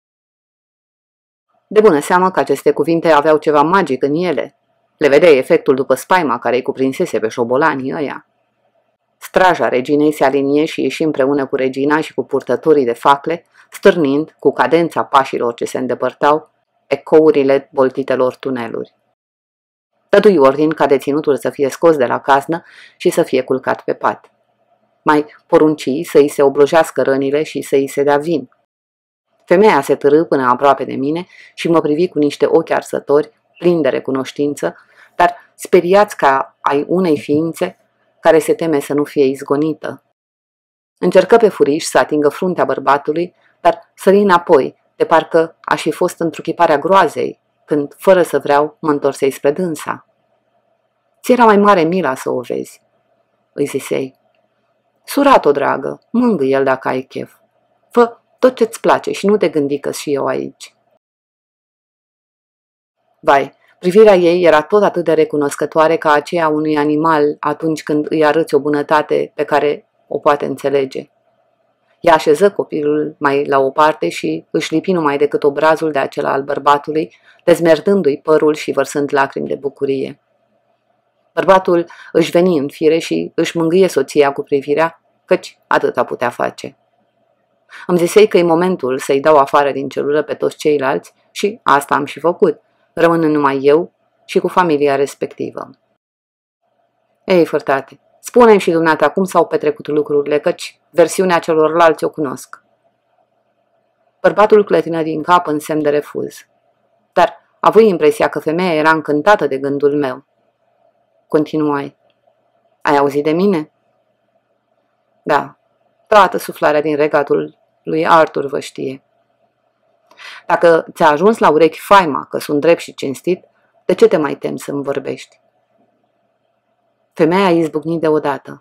De bună seamă că aceste cuvinte aveau ceva magic în ele. Le vedeai efectul după spaima care îi cuprinsese pe șobolanii ăia. Straja reginei se alinie și ieși împreună cu regina și cu purtătorii de facle, stârnind, cu cadența pașilor ce se îndepărtau, ecourile boltitelor tuneluri. Dădui ordin ca deținutul să fie scos de la caznă și să fie culcat pe pat. Mai poruncii să îi se oblojească rănile și să îi se dea vin. Femeia se târâ până aproape de mine și mă privi cu niște ochi arsători, plini de recunoștință, dar speriați ca ai unei ființe care se teme să nu fie izgonită. Încercă pe furiș să atingă fruntea bărbatului, dar sări înapoi, de parcă aș fi fost întruchiparea groazei, când, fără să vreau, mă întorsei spre dânsa. Ți era mai mare mila să o vezi, îi zisei. Surat-o, dragă, mângâi el dacă ai chef. Fă tot ce-ți place și nu te gândi că și eu aici. Vai, privirea ei era tot atât de recunoscătoare ca aceea unui animal atunci când îi arăți o bunătate pe care o poate înțelege. Ea așeză copilul mai la o parte și își lipi numai decât obrazul de acela al bărbatului, dezmerdându-i părul și vărsând lacrimi de bucurie. Bărbatul își veni în fire și își mângâie soția cu privirea, căci atâta putea face. Îmi zisei că e momentul să-i dau afară din celulă pe toți ceilalți și asta am și făcut, rămânând numai eu și cu familia respectivă. Ei, fărtate, spune-mi și dumneata cum s-au petrecut lucrurile, căci versiunea celorlalți o cunosc. Bărbatul clătină din cap în semn de refuz, dar avui impresia că femeia era încântată de gândul meu. Continuai. Ai auzit de mine? Da, toată suflarea din regatul lui Arthur vă știe. Dacă ți-a ajuns la urechi faima că sunt drept și cinstit, de ce te mai temi să-mi vorbești? Femeia izbucni deodată.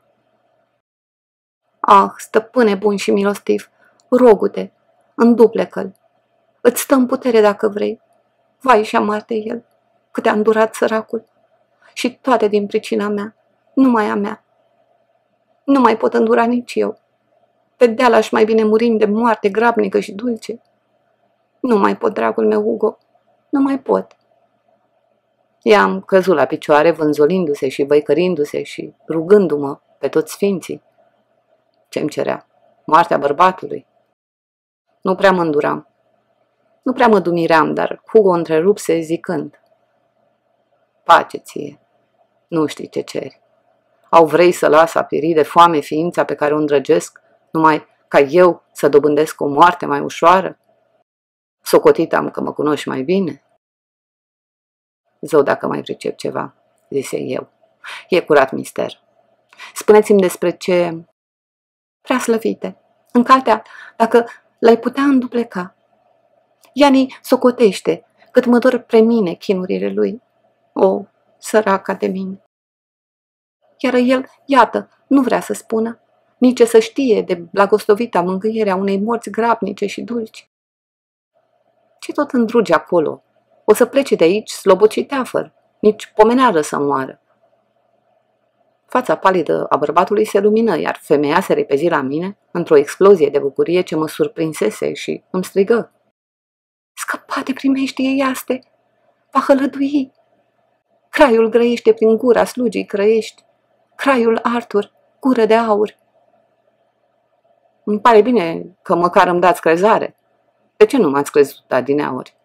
Ah, stăpâne bun și milostiv, rogu-te, înduplecă-l. Îți stă în putere dacă vrei. Vai și amar de el, cât a îndurat săracul. Și toate din pricina mea, numai a mea. Nu mai pot îndura nici eu. Pe deal aș mai bine murind de moarte grabnică și dulce. Nu mai pot, dragul meu, Hugo, nu mai pot. I-am căzut la picioare, vânzolindu-se și văicărindu-se și rugându-mă pe toți sfinții. Ce-mi cerea? Moartea bărbatului. Nu prea mă înduram. Nu prea mă dumiream, dar Hugo întrerupse zicând. Pace ție, nu știi ce ceri. Au vrei să las a pieri de foame ființa pe care o îndrăgesc, numai ca eu să dobândesc o moarte mai ușoară? Socotit am că mă cunoști mai bine. Zău dacă mai pricep ceva, zise eu. E curat mister. Spuneți-mi despre ce... Prea slăvite, în cartea, dacă l-ai putea îndupleca. Iani socotește, cât mă dor pre mine chinurile lui. O, săraca de mine! Iar el, iată, nu vrea să spună, nici să știe de blagoslovita mângâierea unei morți grabnice și dulci. Ce tot îndruge acolo? O să plece de aici slobociteafăr, nici pomeneară să moară. Fața palidă a bărbatului se lumină, iar femeia se repezi la mine într-o explozie de bucurie ce mă surprinsese și îmi strigă. Scăpate primești iaste, va hălădui. Craiul grăiește prin gura slugii crăiești. Craiul Arthur, gură de aur. Îmi pare bine că măcar îmi dați crezare. De ce nu m-ați crezut adineauri?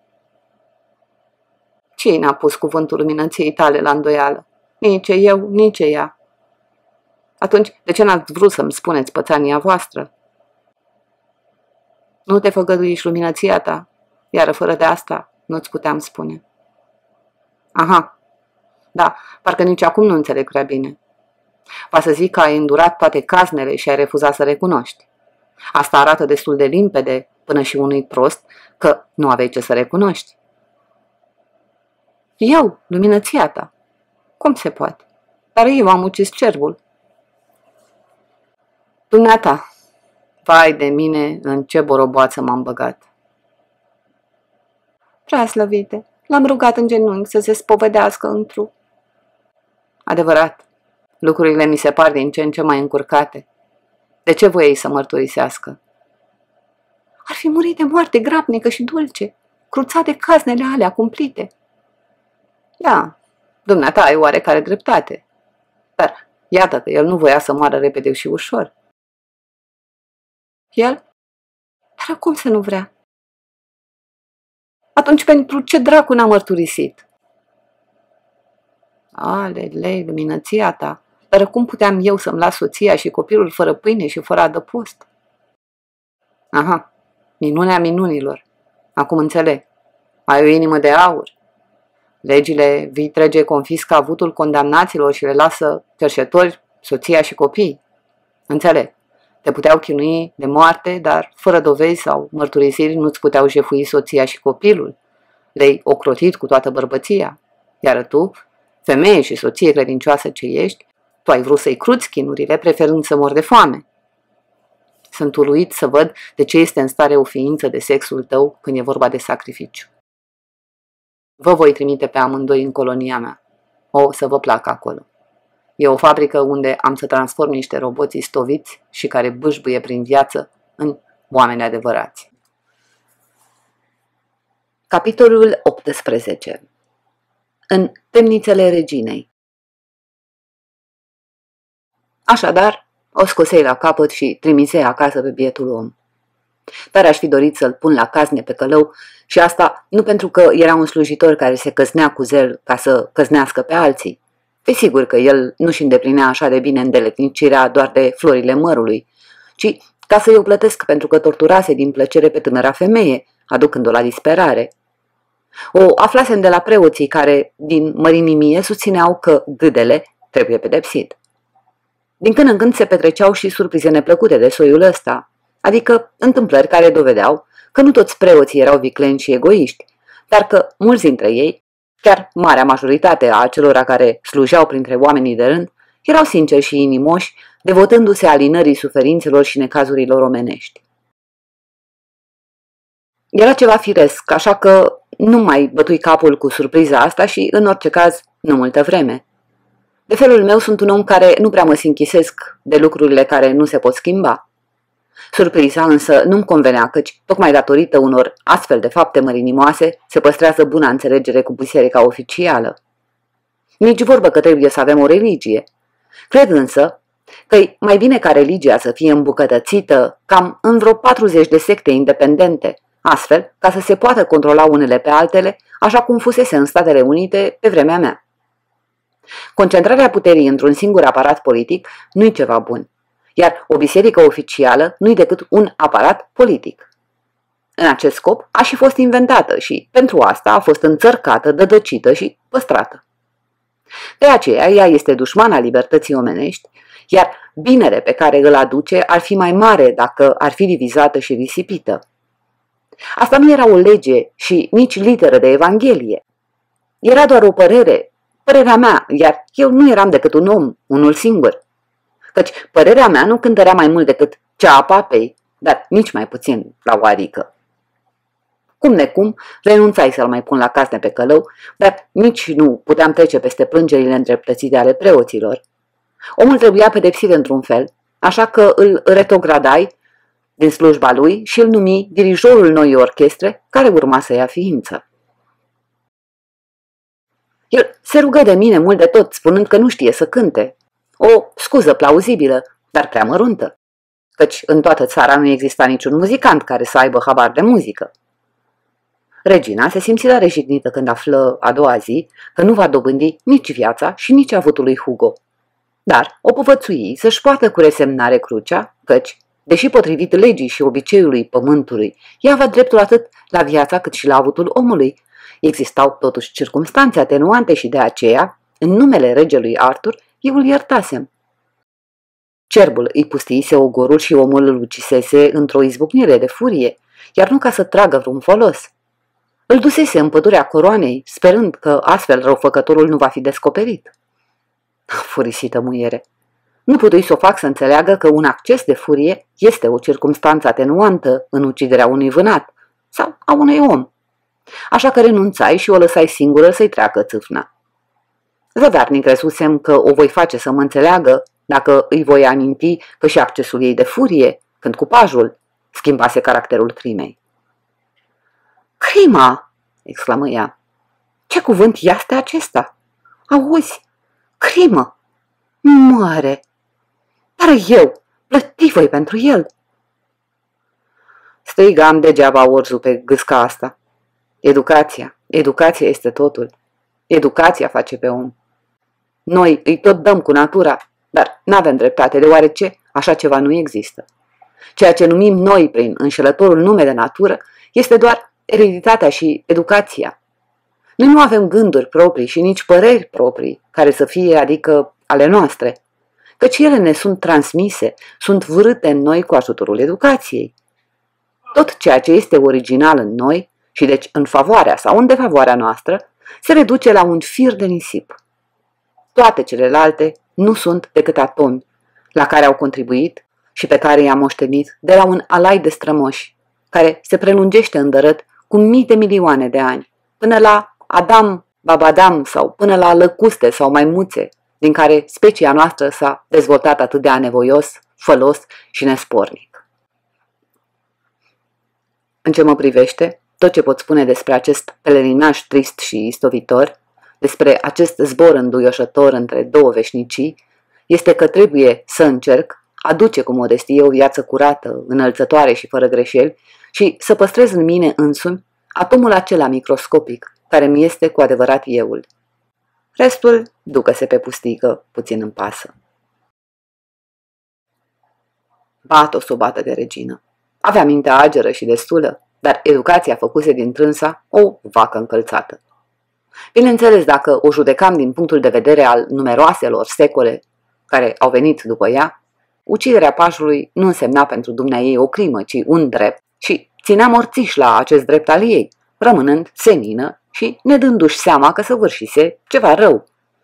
Cine n-a pus cuvântul luminăției tale la îndoială? Nici eu, nici ea. Atunci, de ce n-ați vrut să-mi spuneți pățania voastră? Nu te făgăduiși luminăția ta, iar fără de asta nu-ți puteam spune. Aha, da, parcă nici acum nu înțeleg prea bine. Va să zic că ai îndurat toate caznele și ai refuzat să recunoști. Asta arată destul de limpede, până și unui prost, că nu aveai ce să recunoști. Eu, luminăția ta? Cum se poate? Dar eu am ucis cerbul. Dumneata, vai de mine, în ce boroboață m-am băgat. Prea slăvite, l-am rugat în genunchi să se spovedească într-o. Adevărat, lucrurile mi se par din ce în ce mai încurcate. De ce voiei să mărturisească? Ar fi murit de moarte grabnică și dulce, cruțate caznele alea cumplite. Da, dumneata ai oarecare dreptate. Dar Iată că el nu voia să moară repede și ușor. El? Dar cum să nu vrea? Atunci pentru ce dracu n-a mărturisit? Alelei, luminăția ta, dar cum puteam eu să-mi las soția și copilul fără pâine și fără adăpost? Aha, minunea minunilor. Acum înțeleg. Ai o inimă de aur. Legile vitrege confiscă avutul condamnaților și le lasă cerșetori, soția și copii. Înțeleg. Te puteau chinui de moarte, dar fără dovezi sau mărturisiri nu-ți puteau jefui soția și copilul. Le-ai ocrotit cu toată bărbăția. Iar tu, femeie și soție credincioasă ce ești, tu ai vrut să-i cruți chinurile, preferând să mor de foame. Sunt uluit să văd de ce este în stare o ființă de sexul tău când e vorba de sacrificiu. Vă voi trimite pe amândoi în colonia mea. O să vă placă acolo. E o fabrică unde am să transform niște roboți istoviți și care bâșbâie prin viață în oameni adevărați. Capitolul optsprezece. În temnițele reginei. Așadar, o scosei la capăt și trimisei acasă pe bietul om. Dar aș fi dorit să-l pun la cazne pe călău și asta nu pentru că era un slujitor care se căznea cu zel ca să căznească pe alții. Fi sigur că el nu-și îndeplinea așa de bine îndeletnicirea doar de florile mărului, ci ca să-i o plătesc pentru că torturase din plăcere pe tânăra femeie, aducând-o la disperare. O aflasem de la preoții care, din mărinimie, susțineau că gâdele trebuie pedepsit. Din când în când se petreceau și surprize neplăcute de soiul ăsta, adică întâmplări care dovedeau că nu toți preoții erau vicleni și egoiști, dar că mulți dintre ei, chiar marea majoritate a acelora care slujeau printre oamenii de rând, erau sinceri și inimoși, devotându-se alinării suferințelor și necazurilor omenești. Era ceva firesc, așa că nu mai bătui capul cu surpriza asta și, în orice caz, nu multă vreme. De felul meu sunt un om care nu prea mă sinchisesc de lucrurile care nu se pot schimba. Surpriza însă nu-mi convenea, căci, tocmai datorită unor astfel de fapte mărinimoase, se păstrează buna înțelegere cu biserica oficială. Nici vorbă că trebuie să avem o religie. Cred însă că-i mai bine ca religia să fie îmbucătățită cam în vreo patruzeci de secte independente, astfel ca să se poată controla unele pe altele, așa cum fusese în Statele Unite pe vremea mea. Concentrarea puterii într-un singur aparat politic nu-i ceva bun, iar o biserică oficială nu-i decât un aparat politic. În acest scop a și fost inventată și, pentru asta, a fost înțărcată, dădăcită și păstrată. De aceea, ea este dușmana libertății omenești, iar binele pe care îl aduce ar fi mai mare dacă ar fi divizată și risipită. Asta nu era o lege și nici literă de Evanghelie. Era doar o părere, părerea mea, iar eu nu eram decât un om, unul singur. Căci părerea mea nu cântărea mai mult decât cea a papei, dar nici mai puțin la o adică. Cum necum, renunțai să-l mai pun la casne pe călău, dar nici nu puteam trece peste plângerile îndreptățite ale preoților. Omul trebuia pedepsit într-un fel, așa că îl retrogradai din slujba lui și îl numi dirijorul noii orchestre care urma să ia ființă. El se rugă de mine mult de tot, spunând că nu știe să cânte. O scuză plauzibilă, dar prea măruntă, căci în toată țara nu exista niciun muzicant care să aibă habar de muzică. Regina se simți tare jignită când află a doua zi că nu va dobândi nici viața și nici avutul lui Hugo. Dar o povățui să-și poată cu resemnare crucea, căci, deși potrivit legii și obiceiului pământului, ea avea dreptul atât la viața cât și la avutul omului, existau totuși circumstanțe atenuante și de aceea, în numele regelui Arthur, eu îl iertasem. Cerbul îi pustiise ogorul și omul îl ucisese într-o izbucnire de furie, iar nu ca să tragă vreun folos. Îl dusese în pădurea coroanei, sperând că astfel răufăcătorul nu va fi descoperit. Furisită muiere! Nu putui să o fac să înțeleagă că un acces de furie este o circumstanță atenuantă în uciderea unui vânat sau a unui om. Așa că renunțai și o lăsai singură să-i treacă țâfna. Zădarnic crezusem că o voi face să mă înțeleagă dacă îi voi aminti că și accesul ei de furie, când cupajul, schimbase caracterul crimei. Crima! Exclamă ea. Ce cuvânt este acesta? Auzi, crimă! Moare! Dar eu, plăti voi pentru el! Strigam degeaba orzul pe gâsca asta. Educația, educația este totul. Educația face pe om. Noi îi tot dăm cu natura, dar n-avem dreptate, deoarece așa ceva nu există. Ceea ce numim noi prin înșelătorul nume de natură este doar ereditatea și educația. Noi nu avem gânduri proprii și nici păreri proprii, care să fie, adică, ale noastre, căci ele ne sunt transmise, sunt vârâte în noi cu ajutorul educației. Tot ceea ce este original în noi, și deci în favoarea sau în defavoarea noastră, se reduce la un fir de nisip. Toate celelalte nu sunt decât atomi, la care au contribuit și pe care i-am moștenit de la un alai de strămoși, care se prelungește îndărât cu mii de milioane de ani, până la Adam, Babadam sau până la lăcuste sau maimuțe, din care specia noastră s-a dezvoltat atât de anevoios, fălos și nespornic. În ce mă privește, tot ce pot spune despre acest pelerinaj trist și istovitor, despre acest zbor înduioșător între două veșnicii, este că trebuie să încerc a duce cu modestie o viață curată, înălțătoare și fără greșeli și să păstrez în mine însumi atomul acela microscopic, care mi este cu adevărat euul. Restul ducă-se pe pustică, puțin în pasă. Bat-o s-o bată de regină. Avea mintea ageră și destulă, dar educația făcuse din trânsa o vacă încălțată. Bineînțeles, dacă o judecam din punctul de vedere al numeroaselor secole care au venit după ea, uciderea pașului nu însemna pentru dumneaei o crimă, ci un drept și ținea morțiș la acest drept al ei, rămânând senină și nedându-și seama că săvârșise ceva rău.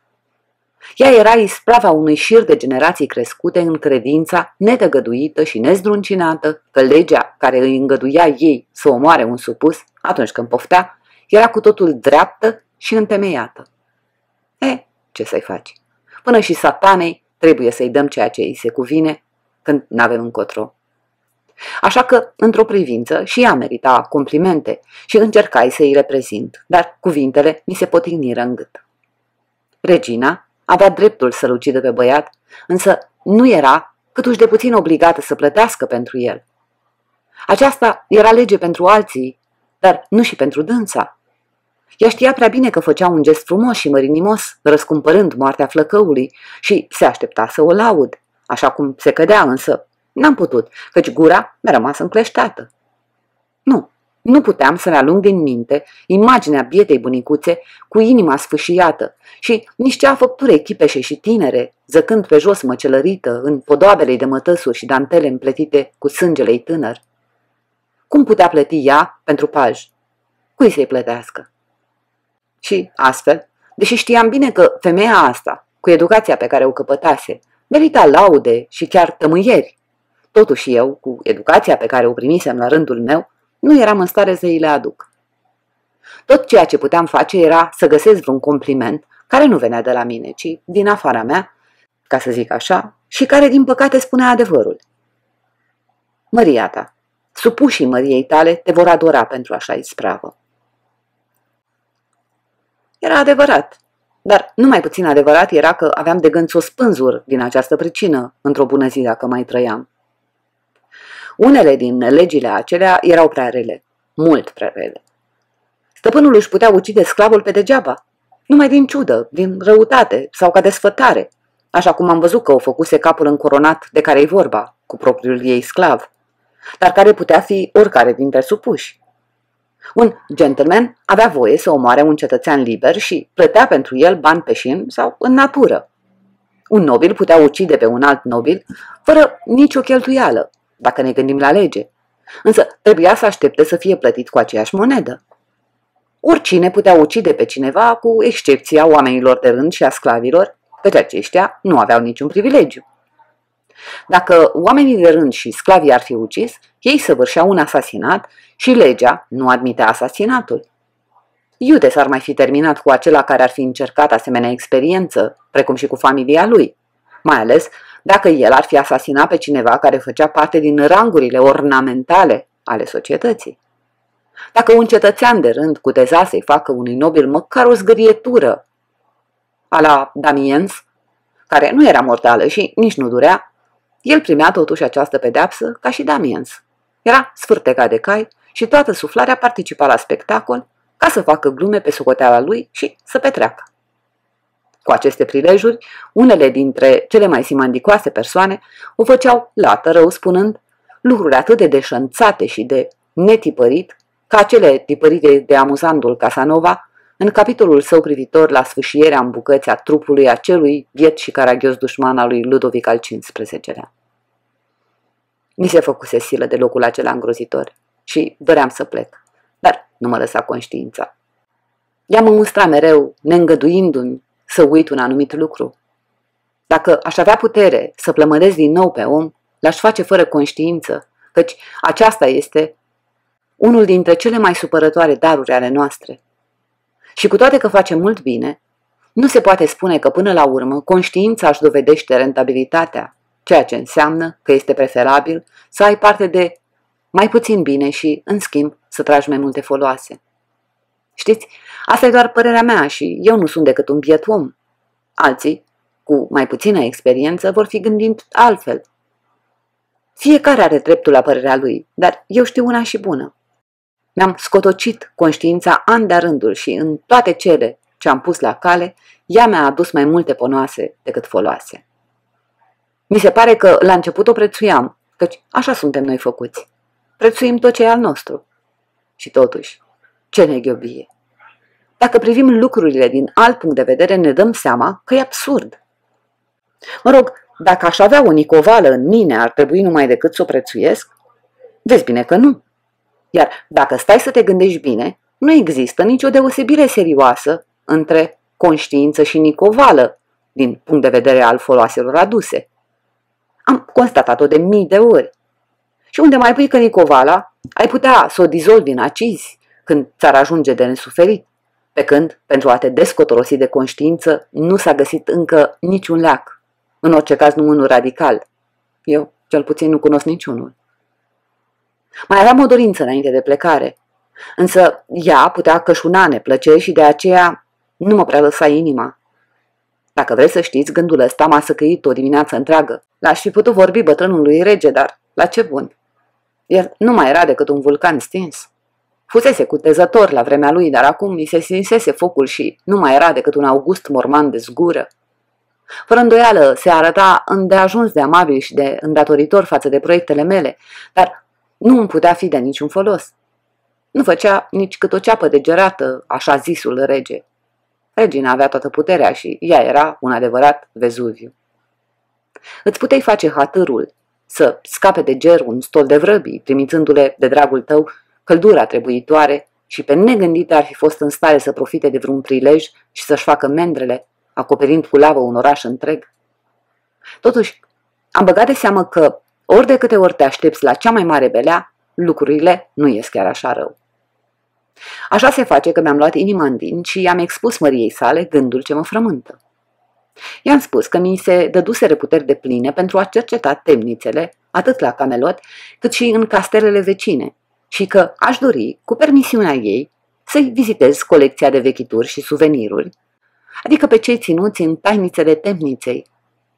Ea era isprava unui șir de generații crescute în credința netăgăduită și nezdruncinată că legea care îi îngăduia ei să omoare un supus atunci când poftea era cu totul dreaptă și întemeiată. E, ce să-i faci? Până și satanei trebuie să-i dăm ceea ce îi se cuvine când n-avem încotro. Așa că, într-o privință, și ea merita complimente și încercai să îi reprezint, dar cuvintele mi se potigniră în gât. Regina avea dreptul să-l ucidă pe băiat, însă nu era câtuși de puțin obligată să plătească pentru el. Aceasta era lege pentru alții, dar nu și pentru dânsa. Ea știa prea bine că făcea un gest frumos și mărinimos, răscumpărând moartea flăcăului și se aștepta să o laud, așa cum se cădea, însă n-am putut, căci gura mi-a rămas încleștată. Nu, nu puteam să-mi alung din minte imaginea bietei bunicuțe cu inima sfâșiată și nici cea făptură echipeșe și tinere, zăcând pe jos măcelărită în podoabele de mătăsuri și dantele împletite cu sângele-i tânăr. Cum putea plăti ea pentru paj? Cui să-i plătească? Și astfel, deși știam bine că femeia asta, cu educația pe care o căpătase, merita laude și chiar tămâieri, totuși eu, cu educația pe care o primisem la rândul meu, nu eram în stare să îi le aduc. Tot ceea ce puteam face era să găsesc vreun compliment care nu venea de la mine, ci din afara mea, ca să zic așa, și care din păcate spunea adevărul. Măria ta, supușii măriei tale te vor adora pentru așa ispravă. Era adevărat, dar numai puțin adevărat era că aveam de gând să o spânzur din această pricină într-o bună zi dacă mai trăiam. Unele din legile acelea erau prea rele, mult prea rele. Stăpânul își putea ucide sclavul pe degeaba, numai din ciudă, din răutate sau ca desfătare, așa cum am văzut că o făcuse capul încoronat de care-i vorba, cu propriul ei sclav, dar care putea fi oricare dintre supuși. Un gentleman avea voie să omoare un cetățean liber și plătea pentru el bani pe șin sau în natură. Un nobil putea ucide pe un alt nobil fără nicio cheltuială, dacă ne gândim la lege, însă trebuia să aștepte să fie plătit cu aceeași monedă. Oricine putea ucide pe cineva, cu excepția oamenilor de rând și a sclavilor, căci aceștia nu aveau niciun privilegiu. Dacă oamenii de rând și sclavii ar fi ucis, ei săvârșeau un asasinat și legea nu admitea asasinatul. Iute s-ar mai fi terminat cu acela care ar fi încercat asemenea experiență, precum și cu familia lui, mai ales dacă el ar fi asasinat pe cineva care făcea parte din rangurile ornamentale ale societății. Dacă un cetățean de rând cuteza să-i facă unui nobil măcar o zgârietură a la Damiens, care nu era mortală și nici nu durea, el primea totuși această pedeapsă ca și Damiens. Era sfârtecat de cai și toată suflarea participa la spectacol ca să facă glume pe socoteala lui și să petreacă. Cu aceste prilejuri, unele dintre cele mai simandicoase persoane o făceau lată rău spunând lucruri atât de deșanțate și de netipărit ca cele tipărite de amuzandul Casanova în capitolul său privitor la sfâșierea în bucăți a trupului acelui biet și caragios dușman al lui Ludovic al cincisprezecelea-lea. Mi se făcuse silă de locul acela îngrozitor și doream să plec, dar nu mă lăsa conștiința. Ea mă mustra mereu, neîngăduindu-mi să uit un anumit lucru. Dacă aș avea putere să plămădesc din nou pe om, l-aș face fără conștiință, căci aceasta este unul dintre cele mai supărătoare daruri ale noastre. Și cu toate că face mult bine, nu se poate spune că până la urmă conștiința își dovedește rentabilitatea, ceea ce înseamnă că este preferabil să ai parte de mai puțin bine și, în schimb, să tragi mai multe foloase. Știți, asta e doar părerea mea și eu nu sunt decât un biet om. Alții, cu mai puțină experiență, vor fi gândind altfel. Fiecare are dreptul la părerea lui, dar eu știu una și bună. Mi-am scotocit conștiința ani de-a rândul și în toate cele ce am pus la cale, ea mi-a adus mai multe ponoase decât foloase. Mi se pare că la început o prețuiam, căci așa suntem noi făcuți. Prețuim tot ce e al nostru. Și totuși, ce neghiobie! Dacă privim lucrurile din alt punct de vedere, ne dăm seama că e absurd. Mă rog, dacă aș avea o nicovală în mine, ar trebui numai decât să o prețuiesc? Vezi bine că nu. Iar dacă stai să te gândești bine, nu există nicio deosebire serioasă între conștiință și nicovală, din punct de vedere al foloaselor aduse. Am constatat-o de mii de ori. Și unde mai pui că nicovala, ai putea să o dizolvi în acizi când ți-ar ajunge de nesuferit, pe când, pentru a te descotorosi de conștiință, nu s-a găsit încă niciun leac, în orice caz nu unul radical. Eu, cel puțin, nu cunosc niciunul. Mai aveam o dorință înainte de plecare, însă ea putea cășuna neplăceri și de aceea nu mă prea lăsa inima. Dacă vreți să știți, gândul ăsta m-a săcăit o dimineață întreagă. L-aș fi putut vorbi bătrânului rege, dar la ce bun? El nu mai era decât un vulcan stins. Fusese cutezător la vremea lui, dar acum mi se stinsese focul și nu mai era decât un august morman de zgură. Fără îndoială se arăta îndeajuns de amabil și de îndatoritor față de proiectele mele, dar nu îmi putea fi de niciun folos. Nu făcea nici cât o ceapă de gerată, așa zisul rege. Regina avea toată puterea și ea era un adevărat Vezuviu. Îți puteai face hatârul să scape de ger un stol de vrăbii, trimițându-le de dragul tău căldura trebuitoare și pe negândite ar fi fost în stare să profite de vreun prilej și să-și facă mendrele, acoperind cu lavă un oraș întreg. Totuși, am băgat de seamă că ori de câte ori te aștepți la cea mai mare belea, lucrurile nu ies chiar așa rău. Așa se face că mi-am luat inima în din și i-am expus măriei sale gândul ce mă frământă. I-am spus că mi se dăduse reputeri de pline pentru a cerceta temnițele, atât la Camelot, cât și în castelele vecine, și că aș dori, cu permisiunea ei, să-i vizitez colecția de vechituri și suveniruri, adică pe cei ținuți în tainițele temniței.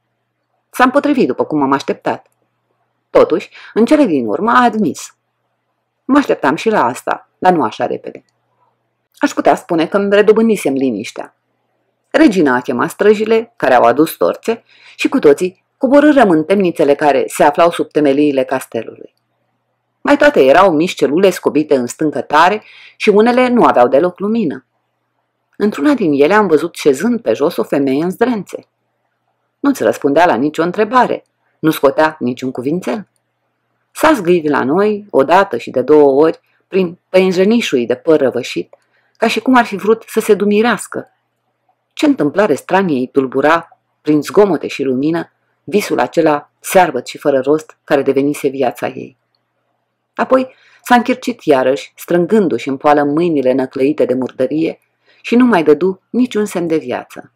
S-a împotrivit după cum am așteptat. Totuși, în cele din urmă a admis. Mă așteptam și la asta, dar nu așa repede. Aș putea spune că îmi redobândisem liniștea. Regina a chemat străjile, care au adus torțe, și cu toții coborârăm în temnițele care se aflau sub temeliile castelului. Mai toate erau mici celule scobite în stâncă tare și unele nu aveau deloc lumină. Într-una din ele am văzut șezând pe jos o femeie în zdrențe. Nu-ți răspundea la nicio întrebare, nu scotea niciun cuvințel. S-a zgâit la noi, odată și de două ori, prin păienjenișul de păr răvășit, ca și cum ar fi vrut să se dumirească. Ce întâmplare stranie îi tulbura, prin zgomote și lumină, visul acela searbăt și fără rost care devenise viața ei. Apoi s-a închircit iarăși, strângându-și în poală mâinile năclăite de murdărie și nu mai dădu niciun semn de viață.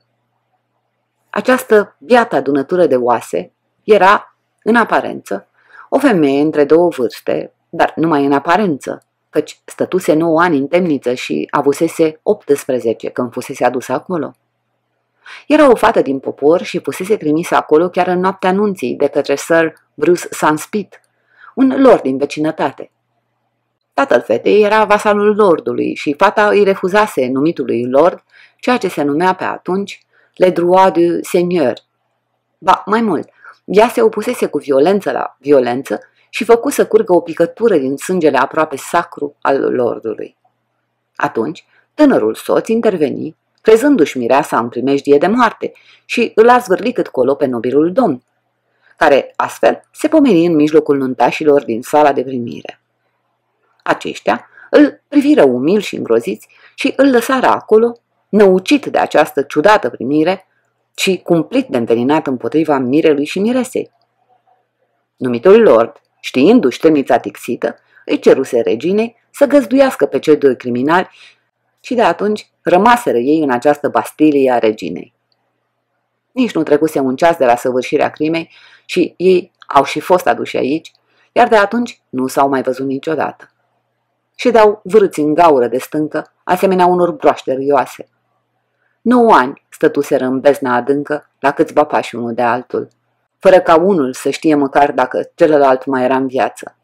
Această biată adunătură de oase era, în aparență, o femeie între două vârste, dar numai în aparență, căci stătuse nouă ani în temniță și avusese optsprezece când fusese adusă acolo. Era o fată din popor și fusese trimisă acolo chiar în noaptea anunții de către Sir Bruce Sanspeat, un lord din vecinătate. Tatăl fetei era vasalul lordului și fata îi refuzase numitului lord ceea ce se numea pe atunci le droit du seigneur. Ba, mai mult, ea se opusese cu violență la violență și făcu să curgă o picătură din sângele aproape sacru al lordului. Atunci, tânărul soț interveni, crezându-și mireasa în primejdie de moarte, și îl a zvârlit cât colo pe nobilul domn, care astfel se pomeni în mijlocul nuntașilor din sala de primire. Aceștia îl priviră umil și îngroziți și îl lăsară acolo, năucit de această ciudată primire și cumplit de înveninat împotriva mirelui și miresei. Numitul lord, știindu-și temnița tixită, îi ceruse reginei să găzduiască pe cei doi criminali și de atunci rămaseră ei în această bastilie a reginei. Nici nu trecuse un ceas de la săvârșirea crimei și ei au și fost aduși aici, iar de atunci nu s-au mai văzut niciodată. Ședeau vârâți în gaură de stâncă, asemenea unor broaște râioase. Nouă ani stătuseră în bezna adâncă, la câțiva pași unul de altul, fără ca unul să știe măcar dacă celălalt mai era în viață.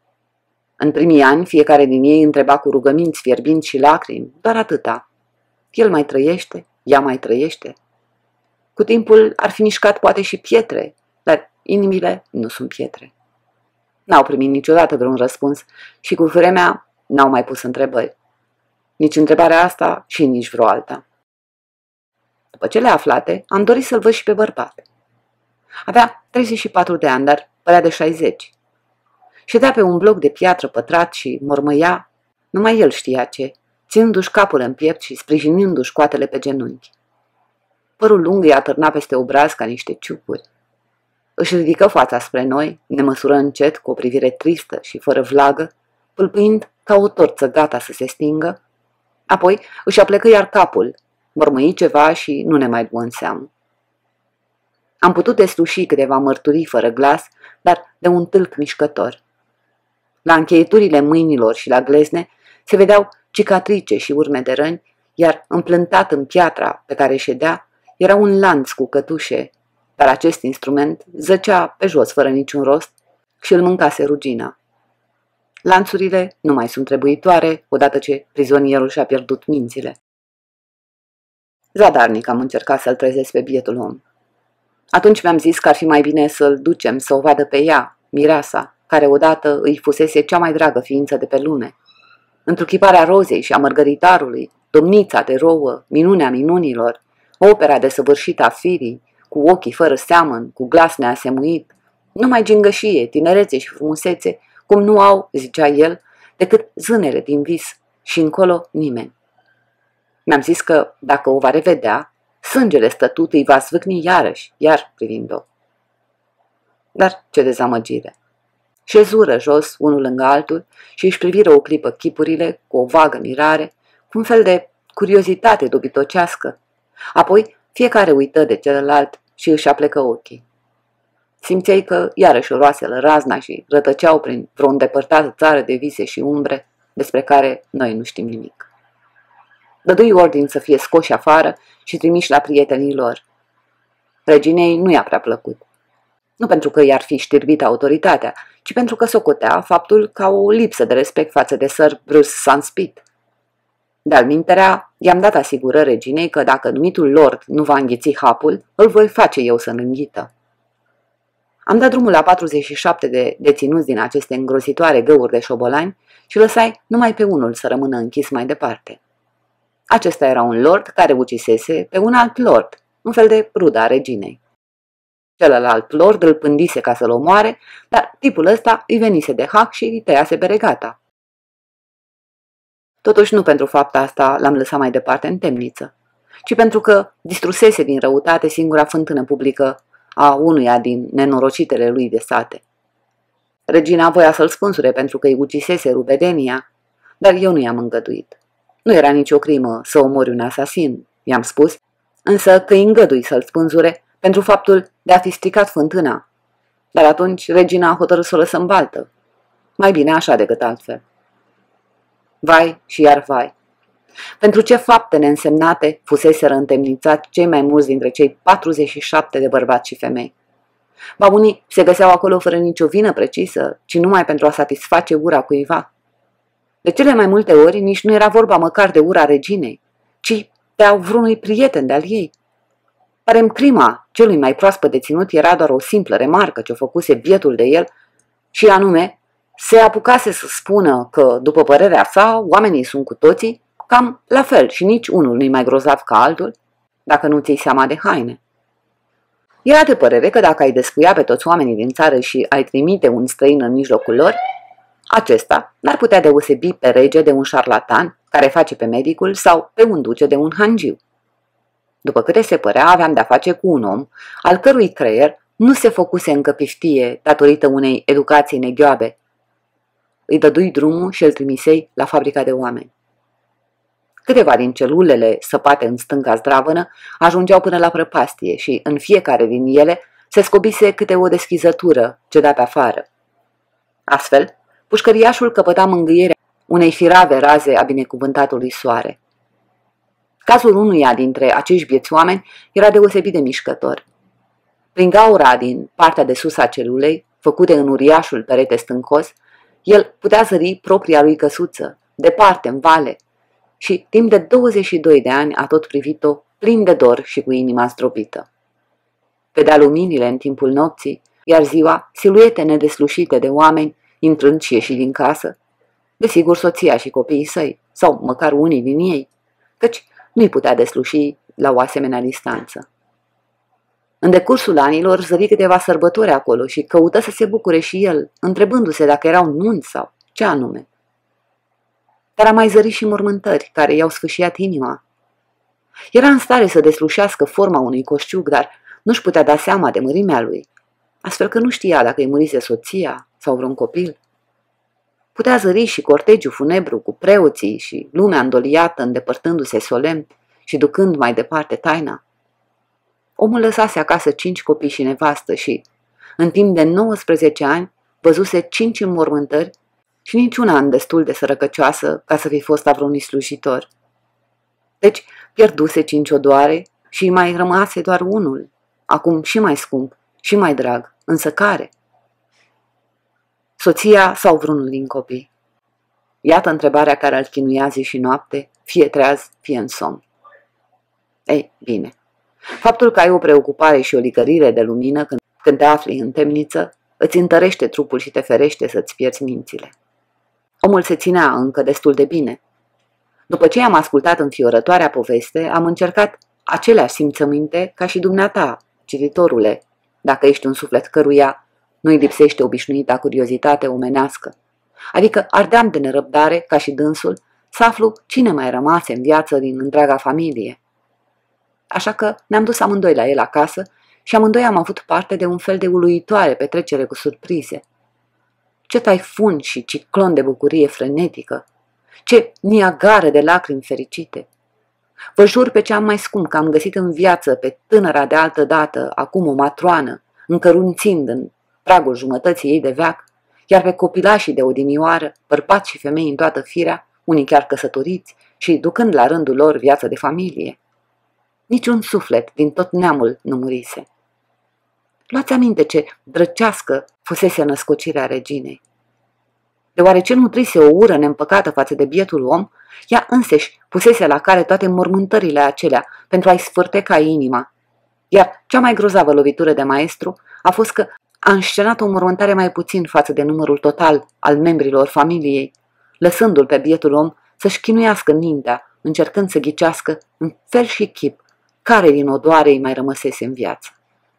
În primii ani, fiecare din ei întreba cu rugăminți fierbinți și lacrimi, doar atâta. El mai trăiește, ea mai trăiește. Cu timpul ar fi mișcat poate și pietre, dar inimile nu sunt pietre. N-au primit niciodată vreun răspuns și cu vremea n-au mai pus întrebări. Nici întrebarea asta și nici vreo alta. După cele aflate, am dorit să-l văd și pe bărbat. Avea treizeci și patru de ani, dar părea de șaizeci. Ședea pe un bloc de piatră pătrat și mormăia, numai el știa ce, ținându-și capul în piept și sprijinindu-și coatele pe genunchi. Părul lung îi atârna peste obraz ca niște ciupuri. Își ridică fața spre noi, ne măsură încet cu o privire tristă și fără vlagă, pâlpâind ca o torță gata să se stingă, apoi își aplecă iar capul, mormăi ceva și nu ne mai luă în seamă. Am putut desluși câteva mărturii fără glas, dar de un tâlc mișcător. La încheieturile mâinilor și la glezne se vedeau cicatrice și urme de răni, iar împlântat în piatra pe care ședea era un lanț cu cătușe, dar acest instrument zăcea pe jos fără niciun rost și îl mâncase rugina. Lanțurile nu mai sunt trebuitoare odată ce prizonierul și-a pierdut mințile. Zadarnic am încercat să-l trezesc pe bietul om. Atunci mi-am zis că ar fi mai bine să-l ducem să o vadă pe ea, mireasa, care odată îi fusese cea mai dragă ființă de pe lume. Întruchiparea rozei și a mărgăritarului, domnița de rouă, minunea minunilor, opera desăvârșită a firii, cu ochii fără seamăn, cu glas neasemuit, numai gingășie, tinerețe și frumusețe, cum nu au, zicea el, decât zânele din vis și încolo nimeni. Mi-am zis că, dacă o va revedea, sângele stătut îi va zvâcni iarăși, iar privind-o. Dar ce dezamăgire! Șezură jos, unul lângă altul, și își priviră o clipă chipurile cu o vagă mirare, cu un fel de curiozitate dobitocească. Apoi fiecare uită de celălalt și își aplecă ochii. Simțeai că iarăși roaselă razna și rătăceau prin vreo îndepărtată țară de vise și umbre despre care noi nu știm nimic. Dădui ordin să fie scoși afară și trimiși la prietenii lor. Reginei nu i-a prea plăcut. Nu pentru că i-ar fi știrbit autoritatea, ci pentru că socotea faptul ca o lipsă de respect față de Sir Bruce Sanspeat. De-al minterea, i-am dat asigurări reginei că dacă numitul lord nu va înghiți hapul, îl voi face eu să-l înghită. Am dat drumul la patruzeci și șapte de deținuți din aceste îngrozitoare găuri de șobolani și lăsai numai pe unul să rămână închis mai departe. Acesta era un lord care ucisese pe un alt lord, un fel de ruda reginei. Celălalt lord îl pândise ca să-l omoare, dar tipul ăsta îi venise de hac și îi tăiase beregata. Totuși nu pentru fapta asta l-am lăsat mai departe în temniță, ci pentru că distrusese din răutate singura fântână publică a unuia din nenorocitele lui de sate. Regina voia să-l spânsure pentru că îi ucisese rubedenia, dar eu nu i-am îngăduit. Nu era nicio crimă să omori un asasin, i-am spus, însă că îi îngădui să-l spânzure pentru faptul de a fi stricat fântâna. Dar atunci regina a hotărât să o lăsăm baltă. Mai bine așa decât altfel. Vai și iar vai. Pentru ce fapte neînsemnate fuseseră întemnițați cei mai mulți dintre cei patruzeci și șapte de bărbați și femei? Ba unii se găseau acolo fără nicio vină precisă, ci numai pentru a satisface ura cuiva. De cele mai multe ori nici nu era vorba măcar de ura reginei, ci de a vreunui prieten de-al ei. Pare-mi crima celui mai proaspăt deținut era doar o simplă remarcă ce o făcuse bietul de el, și anume, se apucase să spună că, după părerea sa, oamenii sunt cu toții cam la fel și nici unul nu-i mai grozav ca altul, dacă nu ții seama de haine. Era de părere că dacă ai descuia pe toți oamenii din țară și ai trimite un străin în mijlocul lor, acesta n-ar putea deosebi pe rege de un șarlatan care face pe medicul sau pe un duce de un hangiu. După câte se părea, aveam de-a face cu un om al cărui creier nu se făcuse încă piftie datorită unei educații neghioabe. Îi dădui drumul și îl trimisei la fabrica de oameni. Câteva din celulele săpate în stânga zdravănă ajungeau până la prăpastie și în fiecare din ele se scobise câte o deschizătură ce da pe afară. Astfel, pușcăriașul căpăta mângâierea unei firave raze a binecuvântatului soare. Cazul unuia dintre acești bieți oameni era deosebit de mișcător. Prin gaura din partea de sus a celulei, făcute în uriașul perete stâncos, el putea zări propria lui căsuță, departe în vale, și timp de douăzeci și doi de ani a tot privit-o plin de dor și cu inima zdrobită. Vedea luminile în timpul nopții, iar ziua siluete nedeslușite de oameni intrând și ieși din casă, desigur soția și copiii săi, sau măcar unii din ei, căci nu-i putea desluși la o asemenea distanță. În decursul anilor zări câteva sărbători acolo și căută să se bucure și el, întrebându-se dacă erau nunți sau ce anume. Dar a mai zărit și mormântări care i-au sfâșiat inima. Era în stare să deslușească forma unui coșciug, dar nu-și putea da seama de mărimea lui, astfel că nu știa dacă îi murise soția sau vreun copil. Putea zări și cortegiul funebru cu preoții și lumea îndoliată îndepărtându-se solemn și ducând mai departe taina. Omul lăsase acasă cinci copii și nevastă și, în timp de nouăsprezece ani, văzuse cinci înmormântări și niciuna în destul de sărăcăcioasă ca să fi fost a vreunui slujitor. Deci pierduse cinci odoare și îi mai rămase doar unul, acum și mai scump și mai drag, însă care? Soția sau vreunul din copii? Iată întrebarea care îl chinuia zi și noapte, fie treaz, fie în somn. Ei, bine, faptul că ai o preocupare și o licărire de lumină când, când te afli în temniță, îți întărește trupul și te ferește să-ți pierzi mințile. Omul se ținea încă destul de bine. După ce am ascultat înfiorătoarea poveste, am încercat aceleași simțăminte ca și dumneata, cititorule, dacă ești un suflet căruia nu-i lipsește obișnuita curiozitate omenească. Adică ardeam de nerăbdare, ca și dânsul, să aflu cine mai rămase în viață din întreaga familie. Așa că ne-am dus amândoi la el acasă și amândoi am avut parte de un fel de uluitoare petrecere cu surprize. Ce taifun și ciclon de bucurie frenetică! Ce niagară de lacrimi fericite! Vă jur pe cea mai scump că am găsit în viață pe tânăra de altă dată, acum o matroană, încărunțind în pragul jumătății ei de veac, iar pe copilașii de odinioară, bărbați și femei în toată firea, unii chiar căsătoriți și ducând la rândul lor viața de familie. Niciun suflet din tot neamul nu murise. Luați aminte ce drăcească fusese născocirea reginei. Deoarece nutrise o ură neîmpăcată față de bietul om, ea însăși pusese la cale toate mormântările acelea pentru a-i sfârteca inima. Iar cea mai grozavă lovitură de maestru a fost că a înscenat o mormântare mai puțin față de numărul total al membrilor familiei, lăsându-l pe bietul om să-și chinuiască mintea, încercând să ghicească în fel și chip care din odoare îi mai rămăsese în viață.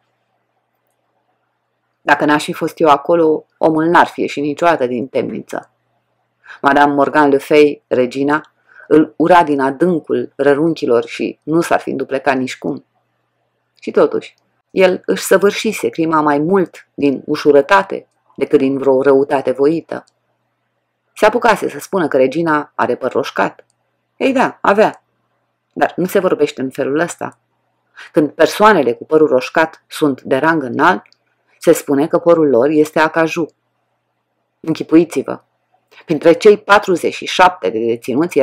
Dacă n-aș fi fost eu acolo, omul n-ar fi ieșit niciodată din temniță. Madame Morgan Le Fay, regina, îl ura din adâncul rărunchilor și nu s-ar fi înduplecat nicicum. Și totuși, el își săvârșise crima mai mult din ușurătate decât din vreo răutate voită. Se apucase să spună că regina are păr roșcat. Ei da, avea. Dar nu se vorbește în felul ăsta. Când persoanele cu părul roșcat sunt de rang înalt, se spune că părul lor este acaju. Închipuiți-vă, printre cei patruzeci și șapte de deținuți erau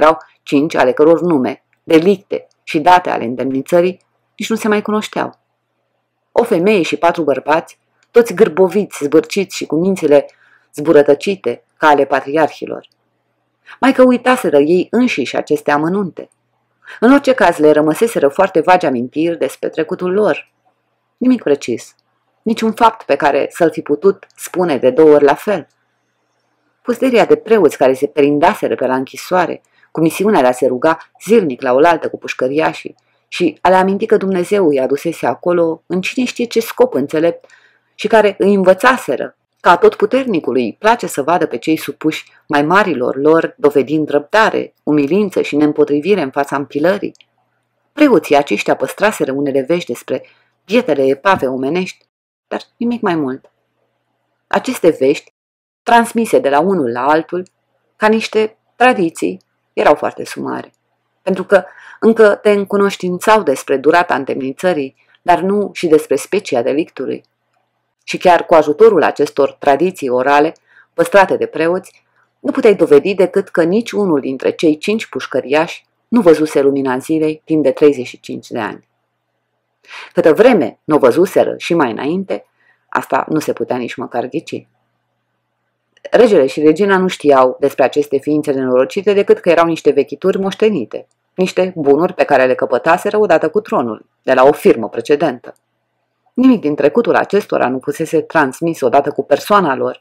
cinci ale căror nume, delicte și date ale indemnițării nici nu se mai cunoșteau. O femeie și patru bărbați, toți gârboviți, zbârciți și cu mințile zburătăcite ca ale patriarhilor. Mai că uitaseră ei înșiși aceste amănunte. În orice caz le rămăseseră foarte vagi amintiri despre trecutul lor. Nimic precis, niciun fapt pe care să-l fi putut spune de două ori la fel. Pusteria de preoți care se perindaseră pe la închisoare, cu misiunea de a se ruga zilnic la oaltă cu pușcăriașii și a le aminti că Dumnezeu îi adusese acolo în cine știe ce scop înțelept și care îi învățaseră că atotputernicului îi place să vadă pe cei supuși mai marilor lor dovedind răbdare, umilință și neîmpotrivire în fața împilării. Preoții aceștia păstraseră unele vești despre bietele epave omenești, dar nimic mai mult. Aceste vești, transmise de la unul la altul, ca niște tradiții, erau foarte sumare, pentru că încă te încunoștințau despre durata întemnițării, dar nu și despre specia delictului. Și chiar cu ajutorul acestor tradiții orale, păstrate de preoți, nu puteai dovedi decât că nici unul dintre cei cinci pușcăriași nu văzuse lumina zilei timp de treizeci și cinci de ani. Câtă vreme nu o văzuseră și mai înainte, asta nu se putea nici măcar ghici. Regele și regina nu știau despre aceste ființe nenorocite decât că erau niște vechituri moștenite, niște bunuri pe care le căpătaseră odată cu tronul, de la o firmă precedentă. Nimic din trecutul acestora nu fusese transmis odată cu persoana lor.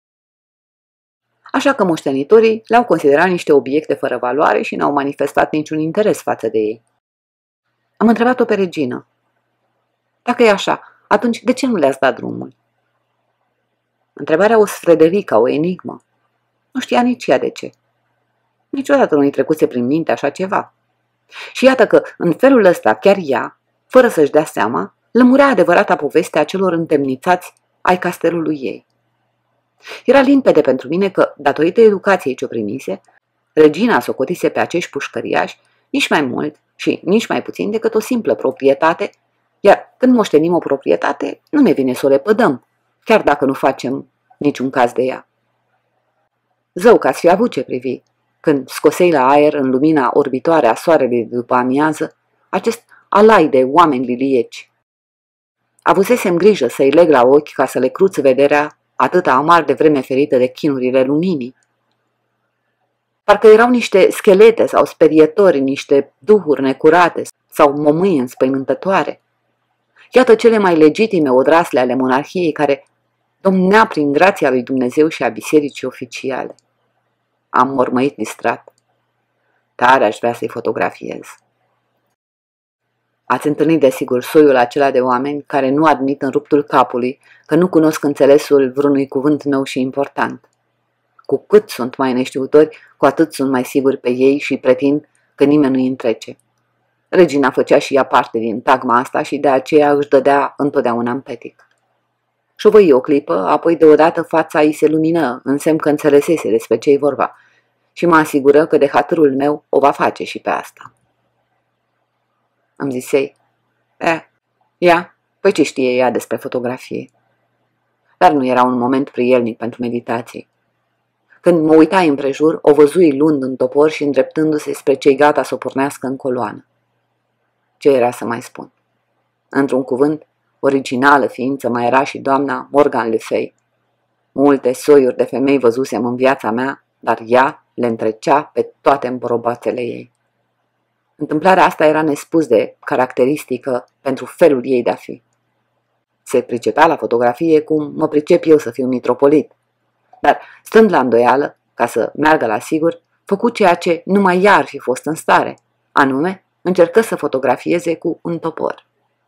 Așa că moștenitorii le-au considerat niște obiecte fără valoare și n-au manifestat niciun interes față de ei. Am întrebat-o pe regină. Dacă e așa, atunci de ce nu le-ați dat drumul? Întrebarea o sfrederi ca o enigmă. Nu știa nici ea de ce. Niciodată nu-i trecuse prin minte așa ceva. Și iată că, în felul ăsta, chiar ea, fără să-și dea seama, lămurea adevărata poveste a celor întemnițați ai castelului ei. Era limpede pentru mine că, datorită educației ce-o primise, regina socotise pe acești pușcăriași nici mai mult și nici mai puțin decât o simplă proprietate, iar când moștenim o proprietate, nu ne vine să o lepădăm, chiar dacă nu facem niciun caz de ea. Zău că ați fi avut ce privi, când scosei la aer în lumina orbitoare a soarelui de după amiază acest alai de oameni lilieci. Avusesem grijă să-i leg la ochi ca să le cruț vederea atâta amar de vreme ferită de chinurile luminii. Parcă erau niște schelete sau sperietori, niște duhuri necurate sau momâi înspăimântătoare. Iată cele mai legitime odrasle ale monarhiei care domnea prin grația lui Dumnezeu și a bisericii oficiale. Am mormăit distrat. Tare aș vrea să-i fotografiez. Ați întâlnit desigur soiul acela de oameni care nu admit în ruptul capului că nu cunosc înțelesul vreunui cuvânt nou și important. Cu cât sunt mai neștiutori, cu atât sunt mai siguri pe ei și pretind că nimeni nu-i întrece. Regina făcea și ea parte din tagma asta și de aceea își dădea întotdeauna în petic. Șovăi o clipă, apoi deodată fața ei se lumină, în semn că înțelesese despre ce-i vorba și mă asigură că de hatărul meu o va face și pe asta. Îmi zisei, eh, ia, păi ce știe ea despre fotografie? Dar nu era un moment prielnic pentru meditații. Când mă uitai împrejur, o văzui luând în topor și îndreptându-se spre cei gata să o pornească în coloană. Ce era să mai spun? Într-un cuvânt, originală ființă mai era și doamna Morgan Le Fay. Multe soiuri de femei văzusem în viața mea, dar ea le întrecea pe toate îmborobatele ei. Întâmplarea asta era nespus de caracteristică pentru felul ei de a fi. Se pricepea la fotografie cum mă pricep eu să fiu mitropolit, dar stând la îndoială, ca să meargă la sigur, făcu ceea ce numai ea ar fi fost în stare, anume încercă să fotografieze cu un topor.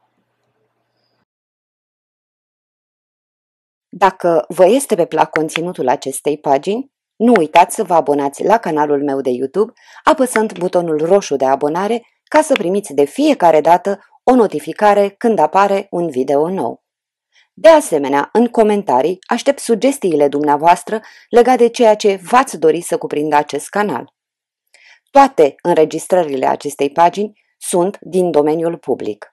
Dacă vă este pe plac conținutul acestei pagini, nu uitați să vă abonați la canalul meu de YouTube, apăsând butonul roșu de abonare ca să primiți de fiecare dată o notificare când apare un video nou. De asemenea, în comentarii aștept sugestiile dumneavoastră legate de ceea ce v-ați dori să cuprindă acest canal. Toate înregistrările acestei pagini sunt din domeniul public.